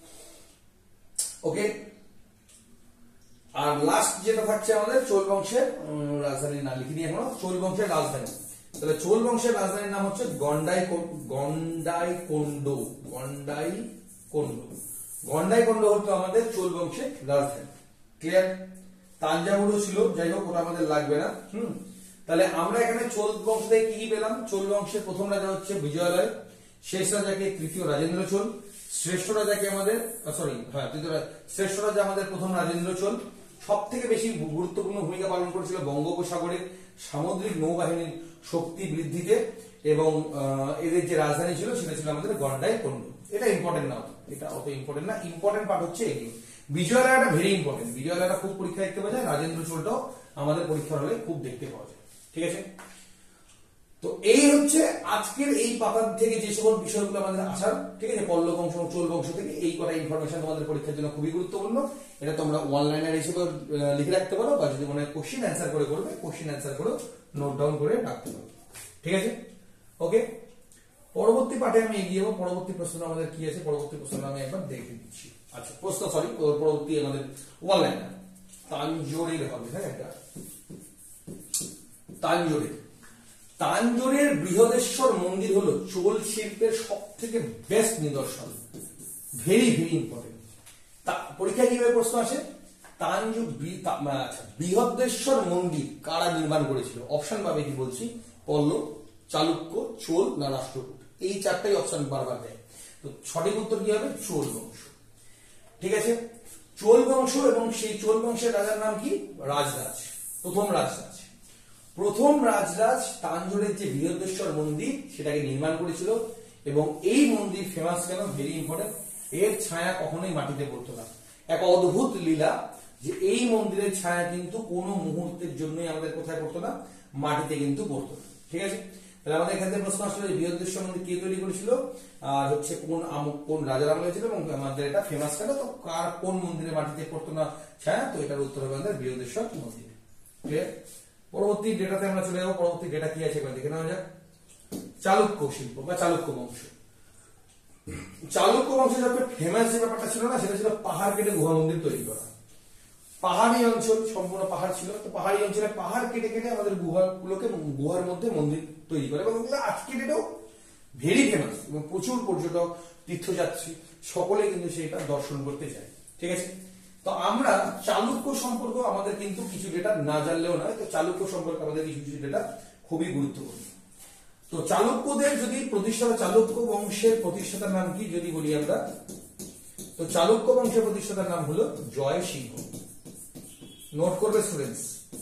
ওকে, আর লাস্ট যেটা থাকছে আমাদের চোল বংশের রাজধানী না লিখিনি এখনো, চোল বংশের রাজধানী। তাহলে চোল বংশের রাজধানীর নাম হচ্ছে গন্ডাই গন্ডাইকোন্ড গন্ডাইকোন্ড গন্ডাইকোন্ড হতো আমাদের চোল বংশের রাজধানী। ক্লিয়ার? তাঞ্জাভুরও ছিল, যাই হোক ওটা আমাদের লাগবে না। হুম তাহলে আমরা এখানে চোল বংশ থেকে কি কি পেলাম? চোল বংশের প্রথম রাজা হচ্ছে বিজয়ালয়, শেষ রাজাকে তৃতীয় রাজেন্দ্র চোল, শ্রেষ্ঠ রাজাকে আমাদের সরি হ্যাঁ তৃতীয় শ্রেষ্ঠ রাজা আমাদের প্রথম রাজেন্দ্র চোল। সব থেকে বেশি গুরুত্বপূর্ণ ভূমিকা পালন করেছিল বঙ্গোপসাগরের সামুদ্রিক নৌবাহিনীর শক্তি বৃদ্ধিতে এবং এদের যে রাজধানী ছিল সেটা ছিল আমাদের গন্ডাইকোন্ড। এটা ইম্পর্টেন্ট না, এটা অত ইম্পর্টেন্ট না। ইম্পর্টেন্ট পার্ট হচ্ছে এগুলো। বিজয়ালয়টা ভেরি ইম্পর্টেন্ট, বিজয়ালয়টা খুব পরীক্ষা দেখতে পাওয়া যায়, রাজেন্দ্র চোলটাও আমাদের পরীক্ষার হলে খুব দেখতে পাওয়া যায়। ঠিক আছে, তো এই হচ্ছে আজকের এই পাতার থেকে যে সকল বিষয়গুলো আমাদের আসার। ঠিক আছে, পল্লব বংশ এবং চোল বংশ থেকে এই কটা ইনফরমেশন তোমাদের পরীক্ষার জন্য খুবই গুরুত্বপূর্ণ। এটা তোমরা ওয়ান লাইনার হিসেবে লিখে রাখতে পারো, বা যদি মনে হয় কোশ্চেন অ্যান্সার করে করবে কোশ্চেন অ্যান্সার করে নোট ডাউন করে রাখতে পারো। ঠিক আছে, ওকে। পরবর্তী পাঠে আমি এগিয়ে যাবো। পরবর্তী প্রশ্ন আমাদের কি আছে? পরবর্তী প্রশ্ন আমি একবার দেখে দিচ্ছি। আচ্ছা, প্রশ্ন সরি পরবর্তী আমাদের ওয়ান লাইনার তাঞ্জোরের হবে। হ্যাঁ, এটা তাঞ্জোরের তাঞ্জোরের বৃহদেশ্বর মন্দির হলো চোল শিল্পের সব থেকে বেস্ট নিদর্শন। Very very important. পরীক্ষায় কিভাবে প্রশ্ন আসে? তাঞ্জোর বৃহদেশ্বর মন্দির কারা নির্মাণ করেছিল? অপশন পাবে কি বলছি? পল্লব, চালুক্য, চোল না রাষ্ট্রকূট। এই চারটাই অপশন বারবার দেয়। তো সঠিক উত্তর কি হবে? চোল বংশ। ঠিক আছে, চোল বংশ এবং সেই চোল বংশের রাজার নাম কি? রাজরাজ, প্রথম রাজরাজ। প্রথম রাজরাজ তাঞ্জোরের যে বৃহদেশ্বর মন্দির সেটাকে নির্মাণ করেছিল। এবং এই মন্দির ফেমাস কেন? Very important. এর ছায়া কখনোই মাটিতে পড়তো না। এক অদ্ভুত লীলা যে এই মন্দিরের ছায়া কিন্তু কোনো মুহূর্তের জন্যই আমাদের কোথায় পড়তো না, মাটিতে কিন্তু পড়তো না। ঠিক আছে, তাহলে আমাদের এখান থেকে প্রশ্ন আসলে বৃহদেশ্বর মন্দির কে তৈরি করেছিল, আর হচ্ছে কোন কোন রাজার আমলে ছিল, এবং আমাদের এটা ফেমাস কেন, তো কার কোন মন্দিরে মাটিতে পড়তো না ছায়া, তো এটার উত্তর হবে আমাদের বৃহদেশ্বর মন্দির। ক্লিয়ার? পরবর্তী ডেটাতে আমরা চলে যাবো। পরবর্তী ডেটা কি আছে একবার দেখে নেওয়া যাক। চালুক্য শিল্প বা চালুক্য বংশ। চালুক্য বংশের সবচেয়ে ফেমাস যে ব্যাপারটা ছিল না, সেটা ছিল পাহাড় কেটে গুহা মন্দির তৈরি করা। পাহাড়ি অঞ্চল, সম্পূর্ণ পাহাড় ছিল, তো পাহাড়ি অঞ্চলে পাহাড় কেটে কেটে আমাদের গুহাগুলোকে গুহার মধ্যে মন্দির তৈরি করে, এবং এগুলো আজকে ডেটেও ভেরি ফেমাস, এবং প্রচুর পর্যটক তীর্থযাত্রী সকলে কিন্তু সেটা দর্শন করতে যায়। ঠিক আছে, তো আমরা চালুক্য সম্পর্ক আমাদের কিন্তু কিছু ডেটা না জানলেও নয়, তো চালুক্য সম্পর্কে আমাদের কিছু কিছু ডেটা খুবই গুরুত্বপূর্ণ। তো চালুক্যদের যদি প্রতিষ্ঠাতা, চালুক্য বংশের প্রতিষ্ঠাতার নাম কি যদি বলি আমরা, তো চালুক্য বংশের প্রতিষ্ঠাতার নাম হলো জয় সিংহ। নোট করবে স্টুডেন্টস,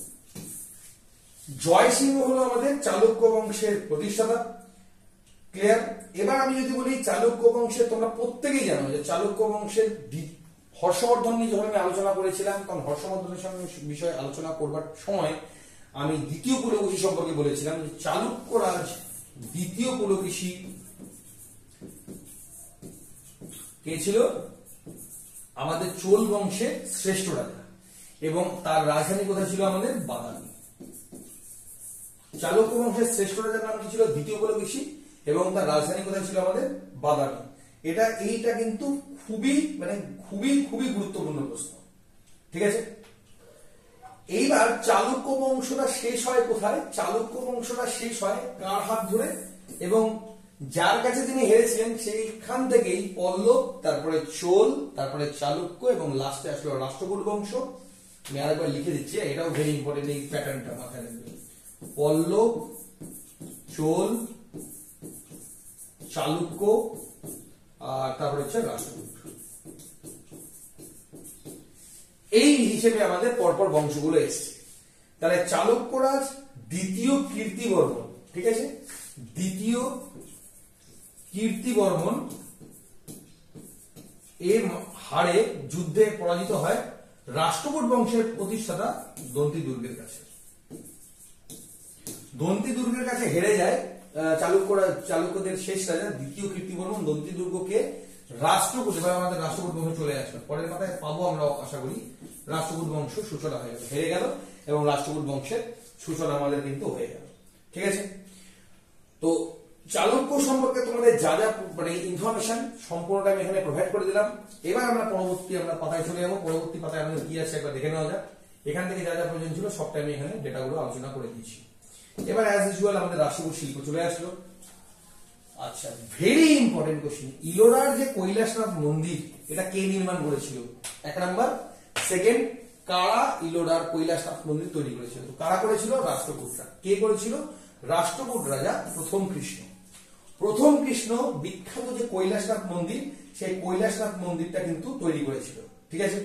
জয় সিংহ হলো আমাদের চালুক্য বংশের প্রতিষ্ঠাতা। ক্লিয়ার? এবার আমি যদি বলি চালুক্য বংশের, তোমরা প্রত্যেকেই জানো যে চালুক্য বংশের হর্ষবর্ধন নিয়ে যখন আমি আলোচনা করেছিলাম, তখন হর্ষবর্ধনের সঙ্গে বিষয়ে আলোচনা করবার সময় আমি দ্বিতীয় পুলকেশী সম্পর্কে বলেছিলাম যে চালুক্য রাজ দ্বিতীয় পুলকেশী কে ছিল, আমাদের চোল বংশের শ্রেষ্ঠ রাজা, এবং তার রাজধানী কোথায় ছিল, আমাদের বাদামি। চালুক্য বংশের শ্রেষ্ঠ রাজার নাম কি ছিল, দ্বিতীয় পুলকেশী, এবং তার রাজধানী কোথায় ছিল, আমাদের বাদামি। এটা এইটা কিন্তু খুবই মানে খুবই খুবই গুরুত্বপূর্ণ প্রশ্ন। ঠিক আছে, এইবার চালুক্য বংশটা শেষ হয় কোথায়, চালুক্য বংশটা শেষ হয় কার হাত ধরে, এবং যার কাছে তিনি হেরেছিলেন সেইখান থেকেই পল্লব, তারপরে চোল, তারপরে চালুক্য, এবং লাস্টে আসলো রাষ্ট্রকূট বংশ। আমি আরেকবার লিখে দিচ্ছি, এটাও ভেরি ইম্পর্টেন্ট, এই প্যাটার্নটা মাথায় রাখবেন। পল্লব, চোল, চালুক্য, আর তারপরে হচ্ছে রাষ্ট্রকূট। এই হিসেবে আমাদের পরপর বংশগুলো এসছে। তাহলে চালুক্যরাজ দ্বিতীয় কীর্তিবর্মন, ঠিক আছে, দ্বিতীয় কীর্তিবর্মন এর হারে যুদ্ধে পরাজিত হয় রাষ্ট্রকূট বংশের প্রতিষ্ঠাতা দন্তি দুর্গের কাছে। দন্তি দুর্গের কাছে হেরে যায় চালুক্যরা, চালুক্যদের শেষ রাজা দ্বিতীয় কীর্তিবর্মন দন্তি দুর্গকে রাষ্ট্রকূট, এবার আমাদের রাষ্ট্রকূট বংশ চলে আসবে, পরের পাতায় পাবো আমরা আশা করি। রাষ্ট্রকূট বংশ সূচনা হয়ে গেল, হেরে গেল, এবং রাষ্ট্রকূট বংশের সূচনা আমাদের কিন্তু হয়ে গেল। ঠিক আছে, তো চালুক্য সম্পর্কে তোমাদের যা যা মানে ইনফরমেশন সম্পূর্ণটা আমি এখানে প্রোভাইড করে দিলাম। এবার আমরা পরবর্তী আমরা পাতায় চলে যাবো। পরবর্তী পাতায় আমাদের কি আছে একবার দেখে নেওয়া যাক। এখান থেকে যা যা প্রয়োজন ছিল সবটা আমি এখানে ডেটাগুলো আলোচনা করে দিয়েছি। এবার অ্যাজ ইউজুয়াল আমাদের রাষ্ট্রকূট শিল্প চলে আসলো। আচ্ছা, ভেরি ইম্পর্টেন্ট কোশ্চেন, ইলোরার যে কৈলাসনাথ মন্দির এটা কে নির্মাণ করেছিল, এক নাম্বার। সেকেন্ড, কারা ইলোরার কৈলাসনাথ মন্দির তৈরি করেছিল, তো কারা করেছিল, রাষ্ট্রকূটরা। কে করেছিল, রাষ্ট্রকূট রাজা প্রথম কৃষ্ণ। প্রথম কৃষ্ণ বিখ্যাত যে কৈলাসনাথ মন্দির, সেই কৈলাসনাথ মন্দিরটা কিন্তু তৈরি করেছিল। ঠিক আছে,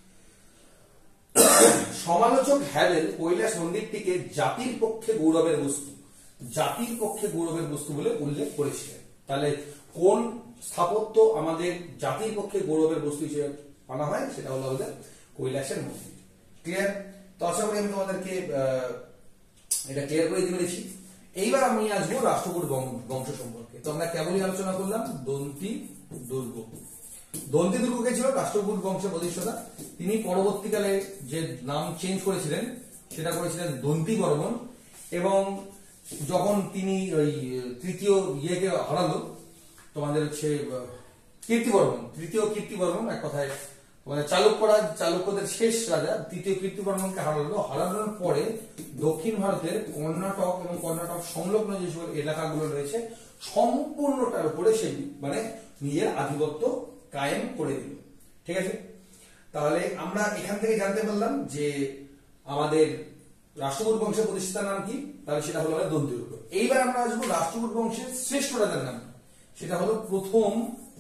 সমালোচক হ্যাভেল কৈলাস মন্দিরটিকে জাতির পক্ষে গৌরবের বস্তু, জাতির পক্ষে গৌরবের বস্তু বলে উল্লেখ করেছিলেন। তাহলে কোন স্থাপত্য আমাদের জাতির পক্ষে গৌরবের বস্তু হিসেবে আনা হয়, সেটা হলো আমাদের কৈলাসের মন্দির। ক্লিয়ার? তো আশা করি আমি তোমাদেরকে এটা ক্লিয়ার করে দিতে পেরেছি। এইবার আমি আসবো রাষ্ট্রকূট বংশ সম্পর্কে। তো আমরা কেবলই আলোচনা করলাম দন্তি দুর্গ। দন্তি দুর্গ কে ছিল রাষ্ট্রকূট বংশের প্রতিষ্ঠাতা। তিনি পরবর্তীকালে যে নাম চেঞ্জ করেছিলেন সেটা করেছিলেন দন্তি বর্মন, এবং যখন তিনি ওই তৃতীয় ইয়েকে হারালো, তোমাদের হচ্ছে কীর্তিবর্মন, তৃতীয় কীর্তিবর্মন, এক কথায় মানে চালুক্যরাজ, চালুক্যদের শেষ রাজা তৃতীয় কীর্তিবর্মনকে হারালো। হারানোর পরে দক্ষিণ ভারতের কর্ণাটক এবং কর্ণাটক সংলগ্ন যে সকল এলাকাগুলো রয়েছে সম্পূর্ণটার উপরে সে মানে নিজের আধিপত্য কায়েম করে দিল। ঠিক আছে, তাহলে আমরা এখান থেকে জানতে পারলাম যে আমাদের রাষ্ট্রকূট বংশের প্রতিষ্ঠাতার নাম কি, তাহলে সেটা হলো দন্তি দুর্গ। এইবার আমরা আসবো রাষ্ট্রকূট বংশের শ্রেষ্ঠ রাজার নাম, সেটা হলো প্রথম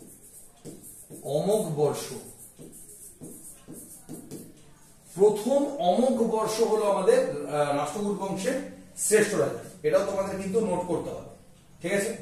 অমোঘ বর্ষ। প্রথম অমোঘ বর্ষ হলো আমাদের রাষ্ট্রকূট বংশের শ্রেষ্ঠ রাজা, এটাও তোমাদের কিন্তু নোট করতে হবে। ঠিক আছে,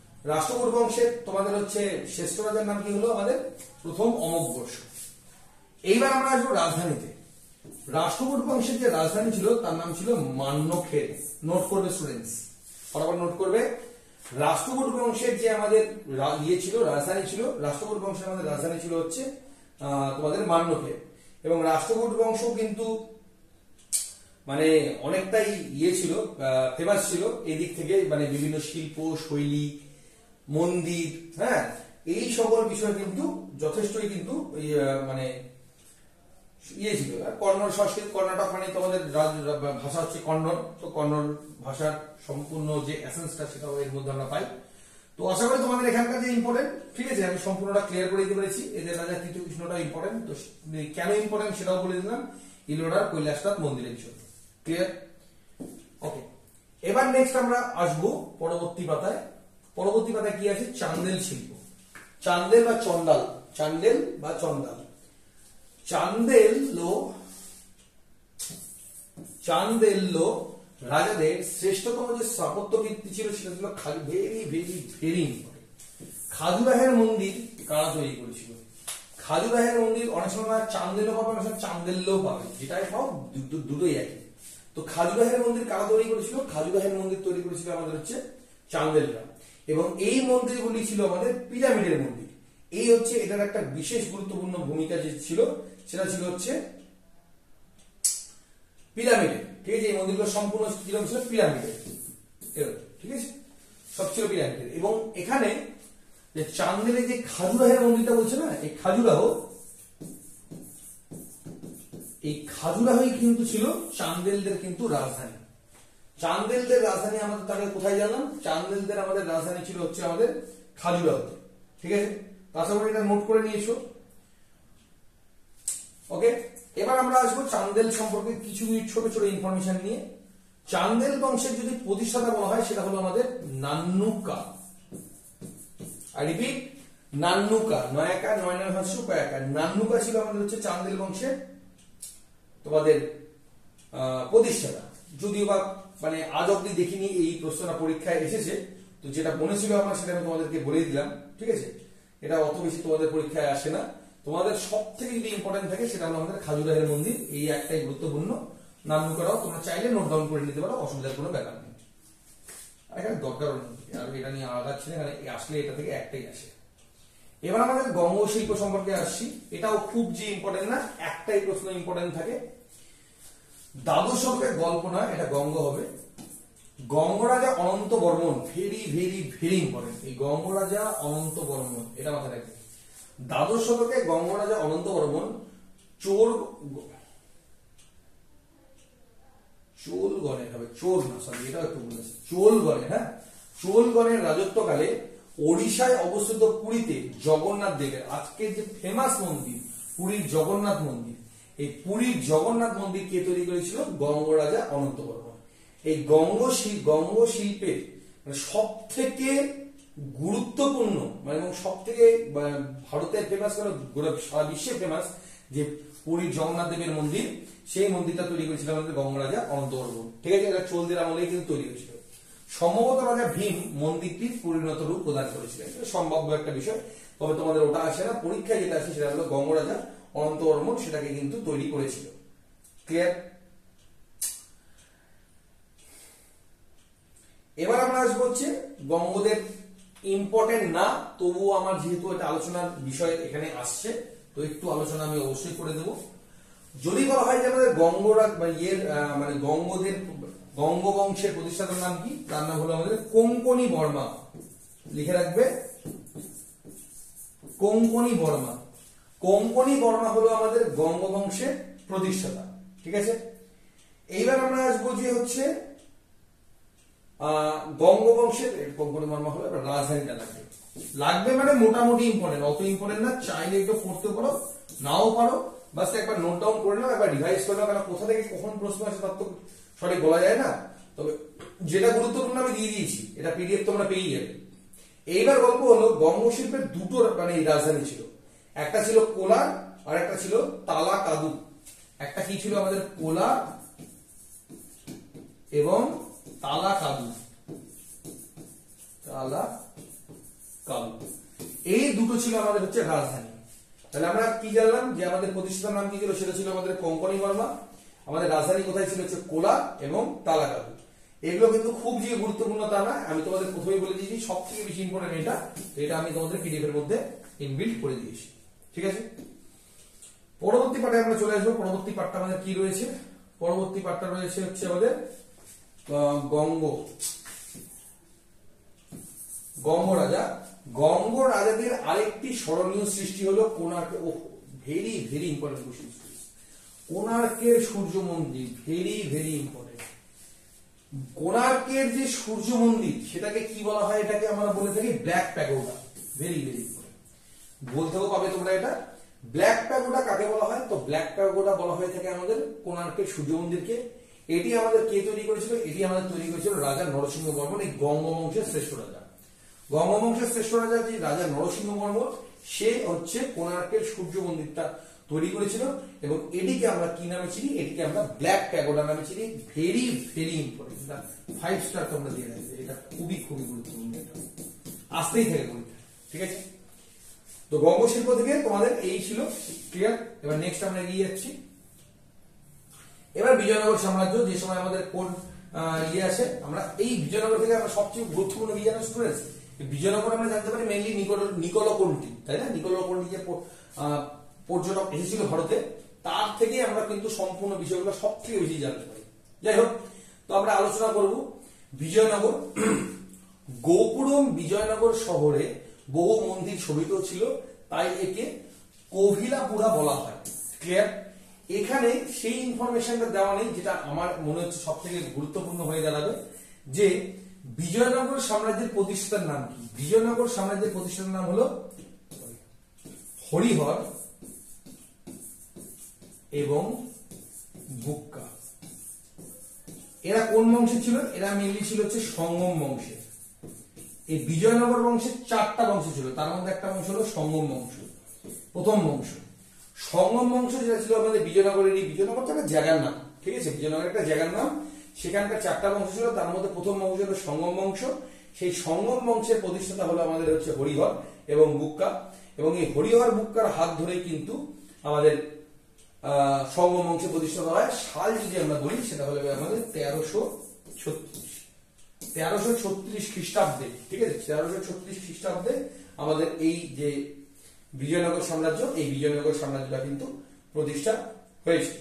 রাষ্ট্রকূট বংশের তোমাদের হচ্ছে শ্রেষ্ঠ রাজার নাম কি হলো আমাদের প্রথম অমোঘ বর্ষ। এইবার আমরা আসবো রাজধানীতে। রাষ্ট্রকূট বংশের যে রাজধানী ছিল তার নাম ছিল মান্যখের। নোট করবে স্টুডেন্টস, ফটাফট নোট করবে। রাষ্ট্রকূট বংশের যে আমাদের ইয়ে ছিল, রাজধানী ছিল, রাষ্ট্রকূট বংশের আমাদের রাজধানী ছিল হচ্ছে তোমাদের মান্যখের। এবং রাষ্ট্রকূট বংশ কিন্তু মানে অনেকটাই ইয়ে ছিল, ফেমাস ছিল এই দিক থেকে, মানে বিভিন্ন শিল্প শৈলী, মন্দির, হ্যাঁ, এই সকল বিষয় কিন্তু যথেষ্টই কিন্তু মানে ইয়ে ছিল। কন্নড় সংস্কৃত, কর্ণাটক মানে তোমাদের ভাষা হচ্ছে কন্নড়, তো কন্নড় ভাষার সম্পূর্ণ যে এসেন্সটা সেটাও এর মধ্যে আমরা পাই। তো আশা করি তোমাদের এখানকার যে ইম্পর্টেন্ট, ঠিক আছে, আমি সম্পূর্ণটা ক্লিয়ার করে দিতে পেরেছি। এদের রাজা তৃতীয় কৃষ্ণটা ইম্পর্টেন্ট, তো কেন ইম্পর্টেন্ট সেটাও বলে দিলাম। ইলোরার কৈলাসনাথ মন্দিরের বিষয় ক্লিয়ার। ওকে, এবার নেক্সট আমরা আসবো পরবর্তী পাতায়। পরবর্তী পাতায় কি আছে? চান্দেল শিল্প। চান্দেল বা চন্দাল, চান্দেল বা চন্দাল। চান্দেল্য চান্দেল্য রাজাদের শ্রেষ্ঠতম যে স্থাপত্য ভিত্তি ছিল সেটা ছিল ভেরি ভেরি ভেরি ইম্পর্টেন্ট। খাজুরাহের মন্দির কারা তৈরি করেছিল? খাজুরাহের মন্দির অনেক সময় চান্দেল্য পাবে, অনেক সময় চান্দেল্য পাবে, যেটাই পাও দুটোই একই। তো খাজুরাহের মন্দির কারা তৈরি করেছিল? খাজুরাহের মন্দির তৈরি করেছিল আমাদের হচ্ছে চান্দেলরা। এবং এই মন্দিরগুলি ছিল আমাদের পিরামিডের মন্দির। এই হচ্ছে এটার একটা বিশেষ গুরুত্বপূর্ণ ভূমিকা যে ছিল, সেটা ছিল হচ্ছে পিরামিডে, ঠিক আছে। এই মন্দিরগুলো সম্পূর্ণ কিরকম ছিল? পিরামিডে, ঠিক আছে, সব ছিল পিরামিডের। এবং এখানে যে চান্দেলে যে খাজুরাহের মন্দিরটা বলছে না, এই খাজুরাহ, এই খাজুরাহই কিন্তু ছিল চান্দেলদের কিন্তু রাজধানী। চান্দেলদের রাজধানী আমাদের তাহলে কোথায় জানলাম? চান্দেলদের আমাদের রাজধানী ছিল হচ্ছে আমাদের খাজুরাহতে, ঠিক আছে। আশা করি এটা নোট করে নিয়েছো। ওকে, এবার আমরা আসবো চান্দেল সম্পর্কে কিছু ছোট ছোট ইনফরমেশন নিয়ে। চান্দেল বংশের যদি প্রতিষ্ঠাতা বলা হয় সেটা হলো আমাদের নান্নুকা। আই রিপিট, নান্নুকা, নয়াকা, নয়নার ভাষ্য কয়াকা। নান্নুকা ছিল আমাদের হচ্ছে চান্দেল বংশের তোমাদের প্রতিষ্ঠাতা। যদিও বা মানে আজ অব্দি দেখিনি এই প্রশ্নটা পরীক্ষায় এসেছে, তো যেটা মনে ছিল আমার সেটা আমি তোমাদেরকে বলে দিলাম, ঠিক আছে। এটা অত বেশি তোমাদের পরীক্ষায় আসে না। তোমাদের সব থেকে যদি ইম্পর্টেন্ট থাকে সেটা হলো আমাদের খাজুরাহের মন্দির, এই একটাই গুরুত্বপূর্ণ। নান্নুকারাও তোমরা চাইলে নোট ডাউন করে নিতে পারো, অসুবিধার কোনো ব্যাপার নেই। এখানে দরকার আর এটা নিয়ে আগাচ্ছি না, এখানে আসলে এটা থেকে একটাই আসে। এবার আমাদের গঙ্গ শিল্প সম্পর্কে আসছি। এটাও খুব যে ইম্পর্টেন্ট না, একটাই প্রশ্ন ইম্পর্টেন্ট থাকে। দ্বাদশ শতকের গল্প না, এটা গঙ্গ হবে। গঙ্গরাজা Ananta Varman, very very very important. এই গঙ্গরাজা অনন্ত বর্মন, এটা মাথায় রাখবে। দ্বাদশ শতকে গঙ্গরাজা অনন্ত বর্মন চোর চোলগণের হবে, চোর না, সরি এটা একটু বলেছি, চোলগণের, হ্যাঁ, চোলগণের রাজত্বকালে ওড়িশায় অবস্থিত পুরীতে জগন্নাথ দেবের, আজকের যে ফেমাস মন্দির পুরীর জগন্নাথ মন্দির, এই পুরীর জগন্নাথ মন্দির কে তৈরি করেছিল? গঙ্গরাজা অনন্ত বর্মন। এই গঙ্গ গঙ্গ শিল্পের মানে সব থেকে গুরুত্বপূর্ণ মানে এবং সব থেকে ভারতের ফেমাস, সারা বিশ্বে ফেমাস যে পুরীর জগন্নাথ দেবের মন্দির, সেই মন্দিরটা তৈরি করেছিল আমাদের গঙ্গরাজা অনন্ত বর্মন, ঠিক আছে। এটা চোলদের আমলেই কিন্তু তৈরি হয়েছিল। সম্ভবত রাজা ভীম মন্দিরটির পরিণত রূপ প্রদান করেছিলেন, সম্ভাব্য একটা বিষয়, তবে তোমাদের ওটা আসে না পরীক্ষায়। যেটা আসে সেটা হলো গঙ্গরাজা অনন্ত বর্মন সেটাকে কিন্তু তৈরি করেছিল, ক্লিয়ার। এবার আমরা আসবো হচ্ছে গঙ্গদের ইম্পর্টেন্ট না, তবুও আমার যেহেতু এটা আলোচনার বিষয় এখানে আসছে, তো একটু আলোচনা আমি অবশ্যই করে দেবো। যদি বলা হয় যে আমাদের গঙ্গরা ইয়ের মানে গঙ্গদের গঙ্গ বংশের প্রতিষ্ঠাতার নাম কি? তার নাম হলো আমাদের কোঙ্কনি বর্মা, লিখে রাখবে কোঙ্কনি বর্মা। কোঙ্কনি বর্মা হলো আমাদের গঙ্গ বংশের প্রতিষ্ঠাতা, ঠিক আছে। এইবার আমরা আসবো যে হচ্ছে আহ গঙ্গ বংশের কোঙ্কনি বর্মা হলো, এবার রাজধানীটা লাগবে লাগবে মানে মোটামুটি ইম্পর্টেন্ট, অত ইম্পর্টেন্ট না, চাইলে একটু পড়তে পারো নাও পারো, বাস একবার নোট ডাউন করে নাও, একবার রিভাইজ করে নাও, কারণ কোথা থেকে কখন প্রশ্ন আসে তার তো সঠিক বলা যায় না। তবে যেটা গুরুত্বপূর্ণ আমি দিয়ে দিয়েছি, এটা পিডিএফ তোমরা পেয়ে যাবে। এইবার গল্প হলো গঙ্গ শিল্পের দুটো মানে রাজধানী ছিল, একটা ছিল কোলার আর একটা ছিল তালাকাদু। একটা কি ছিল আমাদের? কোলার এবং তালাকাদু, তালাকাদু এই দুটো ছিল আমাদের হচ্ছে রাজধানী। তাহলে আমরা কি জানলাম যে আমাদের প্রতিষ্ঠাতার নাম কি ছিল, সেটা ছিল আমাদের কোঙ্কনি বর্মা। আমাদের রাজধানী কোথায় ছিল, হচ্ছে কোলা এবং তালাকাদু। এগুলো কিন্তু খুব যে গুরুত্বপূর্ণ তা না, আমি তোমাদের প্রথমেই বলে দিয়েছি সব থেকে বেশি ইম্পর্টেন্ট এটা, এটা আমি তোমাদের পিডিএফ এর মধ্যে ইনবিল্ট করে দিয়েছি। ঠিক আছে, পরবর্তী পার্টে আমরা চলে আসবো। পরবর্তী পার্টটা আমাদের কি রয়েছে, পরবর্তী পার্টটা রয়েছে হচ্ছে আমাদের গঙ্গ গঙ্গ রাজা। গঙ্গ রাজাদের আরেকটি স্মরণীয় সৃষ্টি হলো কোণার্ক। ও ভেরি ভেরি ইম্পর্টেন্ট কোশ্চেন, কোণার্কের সূর্য মন্দির, ভেরি ভেরি ইম্পর্টেন্ট। কোণার্কের যে সূর্য মন্দির সেটাকে কি বলা হয়, এটাকে আমরা বলে থাকি black pagoda. Very very important, বলতেও পাবে তোমরা এটা। ব্ল্যাক প্যাগোডা কাকে বলা হয়, তো ব্ল্যাক প্যাগোডা বলা হয়ে থাকে আমাদের কোণার্কের সূর্য মন্দিরকে। এটি আমাদের কে তৈরি করেছিল, এটি আমাদের তৈরি করেছিল রাজা নরসিংহ বর্মন, এই গঙ্গ বংশের শ্রেষ্ঠ রাজা। গঙ্গ বংশের শ্রেষ্ঠ রাজা যে রাজা নরসিংহ বর্মন, সে হচ্ছে কোণার্কের সূর্য মন্দিরটা তৈরি করেছিল এবং এটিকে আমরা কি নামে চিনি, এটিকে আমরা ব্ল্যাক প্যাগোডা নামে চিনি। Very very important, five star তোমরা দিয়ে রাখবে, এটা খুবই খুবই গুরুত্বপূর্ণ, এটা আসতেই থাকে পরীক্ষা। ঠিক আছে, তো গঙ্গ শিল্প থেকে তোমাদের এই ছিল ক্লিয়ার। এবার নেক্সট আমরা এগিয়ে যাচ্ছি। এবার বিজয়নগর সাম্রাজ্য, যে সময় আমাদের কোন ইয়ে আসে, আমরা এই বিজয়নগর থেকে আমরা সবচেয়ে গুরুত্বপূর্ণ কি জানো স্টুডেন্টস, বিজয়নগর আমরা জানতে পারি মেইনলি নিকোলকন্টি, তাই না? নিকোলকন্টি যে পর্যটক এসেছিল ভারতে, তার থেকে আমরা কিন্তু সম্পূর্ণ বিষয়গুলো সব থেকে বেশি জানতে পারি। যাই হোক, তো আমরা আলোচনা করব বিজয়নগর। গোপুরম বিজয়নগর শহরে বহু মন্দির শোভিত ছিল, তাই একে কোভিলাপুরা বলা হয়। ক্লিয়ার? এখানে সেই ইনফরমেশনটা দেওয়া নেই যেটা আমার মনে হচ্ছে সব থেকে গুরুত্বপূর্ণ হয়ে দাঁড়াবে, যে বিজয়নগর সাম্রাজ্যের প্রতিষ্ঠাতার নাম কি। বিজয়নগর সাম্রাজ্যের প্রতিষ্ঠাতার নাম হলো হরিহর এবং বুক্কা। এরা কোন বংশের ছিল, এরা মেনলি ছিল হচ্ছে সঙ্গম বংশের। এই বিজয়নগর বংশের চারটা বংশ ছিল, তার মধ্যে একটা বংশ হলো সঙ্গম বংশ, প্রথম বংশ। সঙ্গম বংশ যেটা ছিল আমাদের বিজয়নগরের, বিজয়নগর একটা জায়গার নাম, ঠিক আছে, বিজয়নগর একটা জায়গার নাম, সেখানকার চারটা বংশ ছিল, তার মধ্যে প্রথম বংশ হলো সঙ্গম বংশ। সেই সঙ্গম বংশের প্রতিষ্ঠাতা হলো আমাদের হচ্ছে হরিহর এবং বুক্কা, এবং এই হরিহর বুক্কার হাত ধরেই কিন্তু আমাদের আহ সঙ্গম বংশের প্রতিষ্ঠাতা হয়। সাল যদি আমরা বলি সেটা হলো আমাদের তেরোশো ছত্রিশ তেরোশো ছত্রিশ খ্রিস্টাব্দে, ঠিক আছে, তেরোশো ছত্রিশ খ্রিস্টাব্দে আমাদের এই যে বিজয়নগর সাম্রাজ্য, এই বিজয়নগর সাম্রাজ্যটা কিন্তু প্রতিষ্ঠা হয়েছে।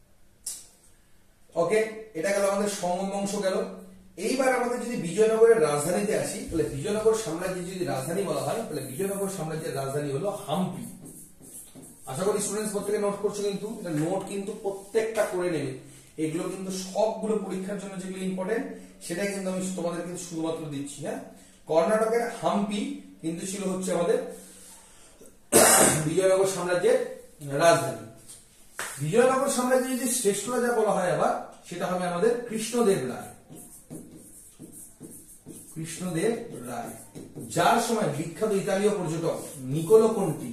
ওকে, এটা গেল আমাদের সঙ্গম বংশ গেল। এইবার আমাদের যদি বিজয়নগরের রাজধানীতে আসি, তাহলে বিজয়নগর সাম্রাজ্যের যদি রাজধানী বলা হয়, তাহলে বিজয়নগর সাম্রাজ্যের রাজধানী হলো হাম্পি। আশা করি স্টুডেন্টস প্রত্যেকে নোট করছো, কিন্তু এটা নোট কিন্তু প্রত্যেকটা করে নেবে। এগুলো কিন্তু সবগুলো পরীক্ষার জন্য যেগুলো ইম্পর্টেন্ট, সেটাই কিন্তু আমি তোমাদের কিন্তু শুধুমাত্র দিচ্ছি। হ্যাঁ, কর্ণাটকের হাম্পি কিন্তু ছিল হচ্ছে আমাদের বিজয়নগর সাম্রাজ্যের রাজধানী। বিজয়নগর সাম্রাজ্যের যদি শ্রেষ্ঠ রাজা বলা হয় আবার, সেটা হবে আমাদের কৃষ্ণদেব রায়। কৃষ্ণদেব রায়, যার সময় বিখ্যাত ইতালীয় পর্যটক নিকোলো কন্টি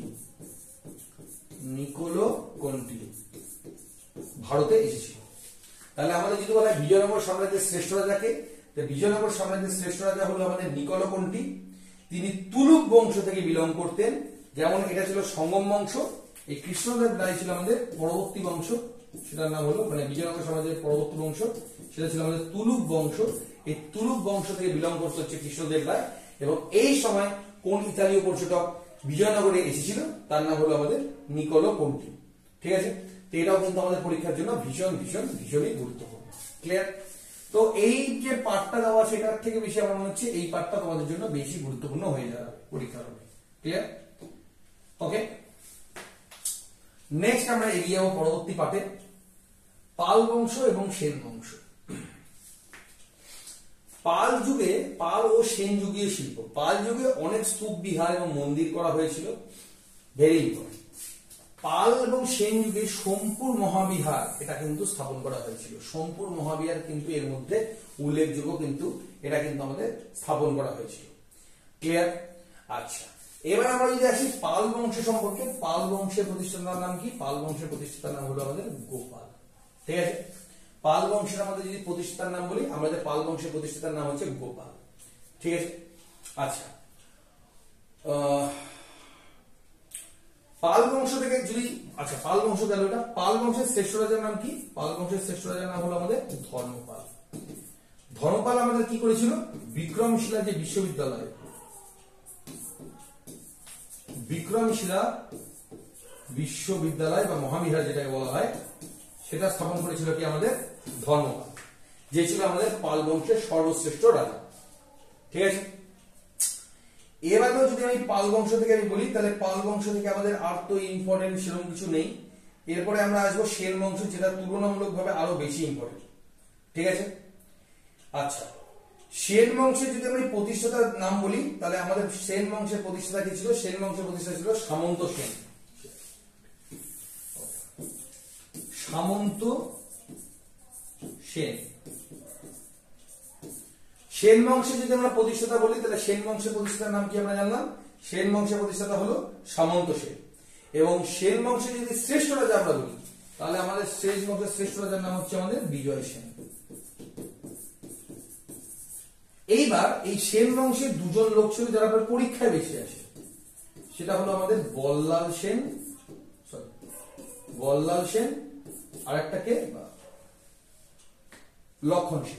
নিকোলো কন্টি ভারতে এসেছিল। তাহলে আমাদের যদি বলা হয় বিজয়নগর সাম্রাজ্যের শ্রেষ্ঠ রাজাকে, বিজয়নগর সাম্রাজ্যের শ্রেষ্ঠ রাজা হলো আমাদের নিকোলো কন্টি। তিনি তুলুক বংশ থেকে বিলং করতেন, যেমন এটা ছিল সঙ্গম বংশ। এই কৃষ্ণদেব রায় ছিল আমাদের পরবর্তী বংশ, সেটার নাম হলো মানে বিজয়নগর সাম্রাজ্যের পরবর্তী বংশ, সেটা ছিল আমাদের তুলুক বংশ। এই তুলুক বংশ থেকে বিলং করতে হচ্ছে কৃষ্ণদেব রায়, এবং এই সময় কোন ইতালীয় পর্যটক বিজয়নগরে এসেছিল, তার নাম হলো আমাদের নিকোলো কন্টি। ঠিক আছে, তো এটাও কিন্তু আমাদের পরীক্ষার জন্য ভীষণ ভীষণ ভীষণই গুরুত্বপূর্ণ। ক্লিয়ার? তো এই যে পার্টটা দেওয়া, সেটার থেকে বেশি আমার মনে হচ্ছে এই পার্টটা তোমাদের জন্য বেশি গুরুত্বপূর্ণ হয়ে যাবে পরীক্ষার হবে। ক্লিয়ার? ওকে, নেক্সট আমরা এগিয়ে যাবো পরবর্তী পার্টে, পাল বংশ এবং সেন বংশ। পাল যুগে, পাল ও সেন যুগীয় শিল্প। পাল যুগে অনেক স্তূপ, বিহার এবং মন্দির করা হয়েছিল। ভেরি ইম্পর্টেন্ট, পাল এবং সেন যুগে সোমপুর মহাবিহার এটা কিন্তু স্থাপন করা হয়েছিল। সোমপুর মহাবিহার কিন্তু এর মধ্যে উল্লেখযোগ্য, কিন্তু এটা কিন্তু আমাদের স্থাপন করা হয়েছিল। ক্লিয়ার? আচ্ছা, এবার আমরা যদি আসি পাল বংশ সম্পর্কে। পাল বংশের প্রতিষ্ঠাতার নাম কি? পাল বংশের প্রতিষ্ঠাতার নাম হলো আমাদের গোপাল। ঠিক আছে, পাল বংশের আমাদের যদি প্রতিষ্ঠাতার নাম বলি, আমাদের পাল বংশের প্রতিষ্ঠাতার নাম হচ্ছে গোপাল। ঠিক আছে, আচ্ছা, পাল বংশ থেকে যদি আচ্ছা পাল বংশ গেল, এটা পাল বংশের শ্রেষ্ঠ রাজার নাম কি? পাল বংশের শ্রেষ্ঠ রাজার নাম হলো আমাদের ধর্মপাল। ধর্মপাল আমাদের কি করেছিল? বিক্রমশিলা যে বিশ্ববিদ্যালয়, বিক্রমশিলা বিশ্ববিদ্যালয় বা মহাবিহার যেটাকে বলা হয়, সেটা স্থাপন করেছিল কি আমাদের ধর্মপাল, যে ছিল আমাদের পাল বংশের সর্বশ্রেষ্ঠ রাজা। ঠিক আছে, এবারেও যদি আমি পাল বংশ থেকে আমি বলি, তাহলে পাল বংশ থেকে আমাদের আর তো ইম্পর্টেন্ট সেরকম কিছু নেই। এরপরে আমরা আসবো সেন বংশ, যেটা তুলনামূলকভাবে আরো বেশি ইম্পর্টেন্ট। ঠিক আছে, আচ্ছা সেন বংশের যদি আমি প্রতিষ্ঠাতার নাম বলি, তাহলে আমাদের সেন বংশের প্রতিষ্ঠাতা কি ছিল? সেন বংশের প্রতিষ্ঠাতা ছিল সামন্ত সেন। সামন্ত সেন। সেন বংশের যদি আমরা প্রতিষ্ঠাতা বলি, তাহলে সেন বংশের প্রতিষ্ঠাতার নাম কি আমরা জানলাম? সেন বংশের প্রতিষ্ঠাতা হলো সামন্ত সেন। এবং সেন বংশের যদি শ্রেষ্ঠ রাজা আমরা বলি, তাহলে আমাদের সেন বংশের শ্রেষ্ঠ রাজার নাম হচ্ছে আমাদের বিজয় সেন। এইবার এই সেন বংশের দুজন লোক ছিল যারা পরীক্ষায় বেশি আসে, সেটা হলো আমাদের বল্লাল সেন, সরি বল্লাল সেন, আর একটাকে লক্ষণ সেন।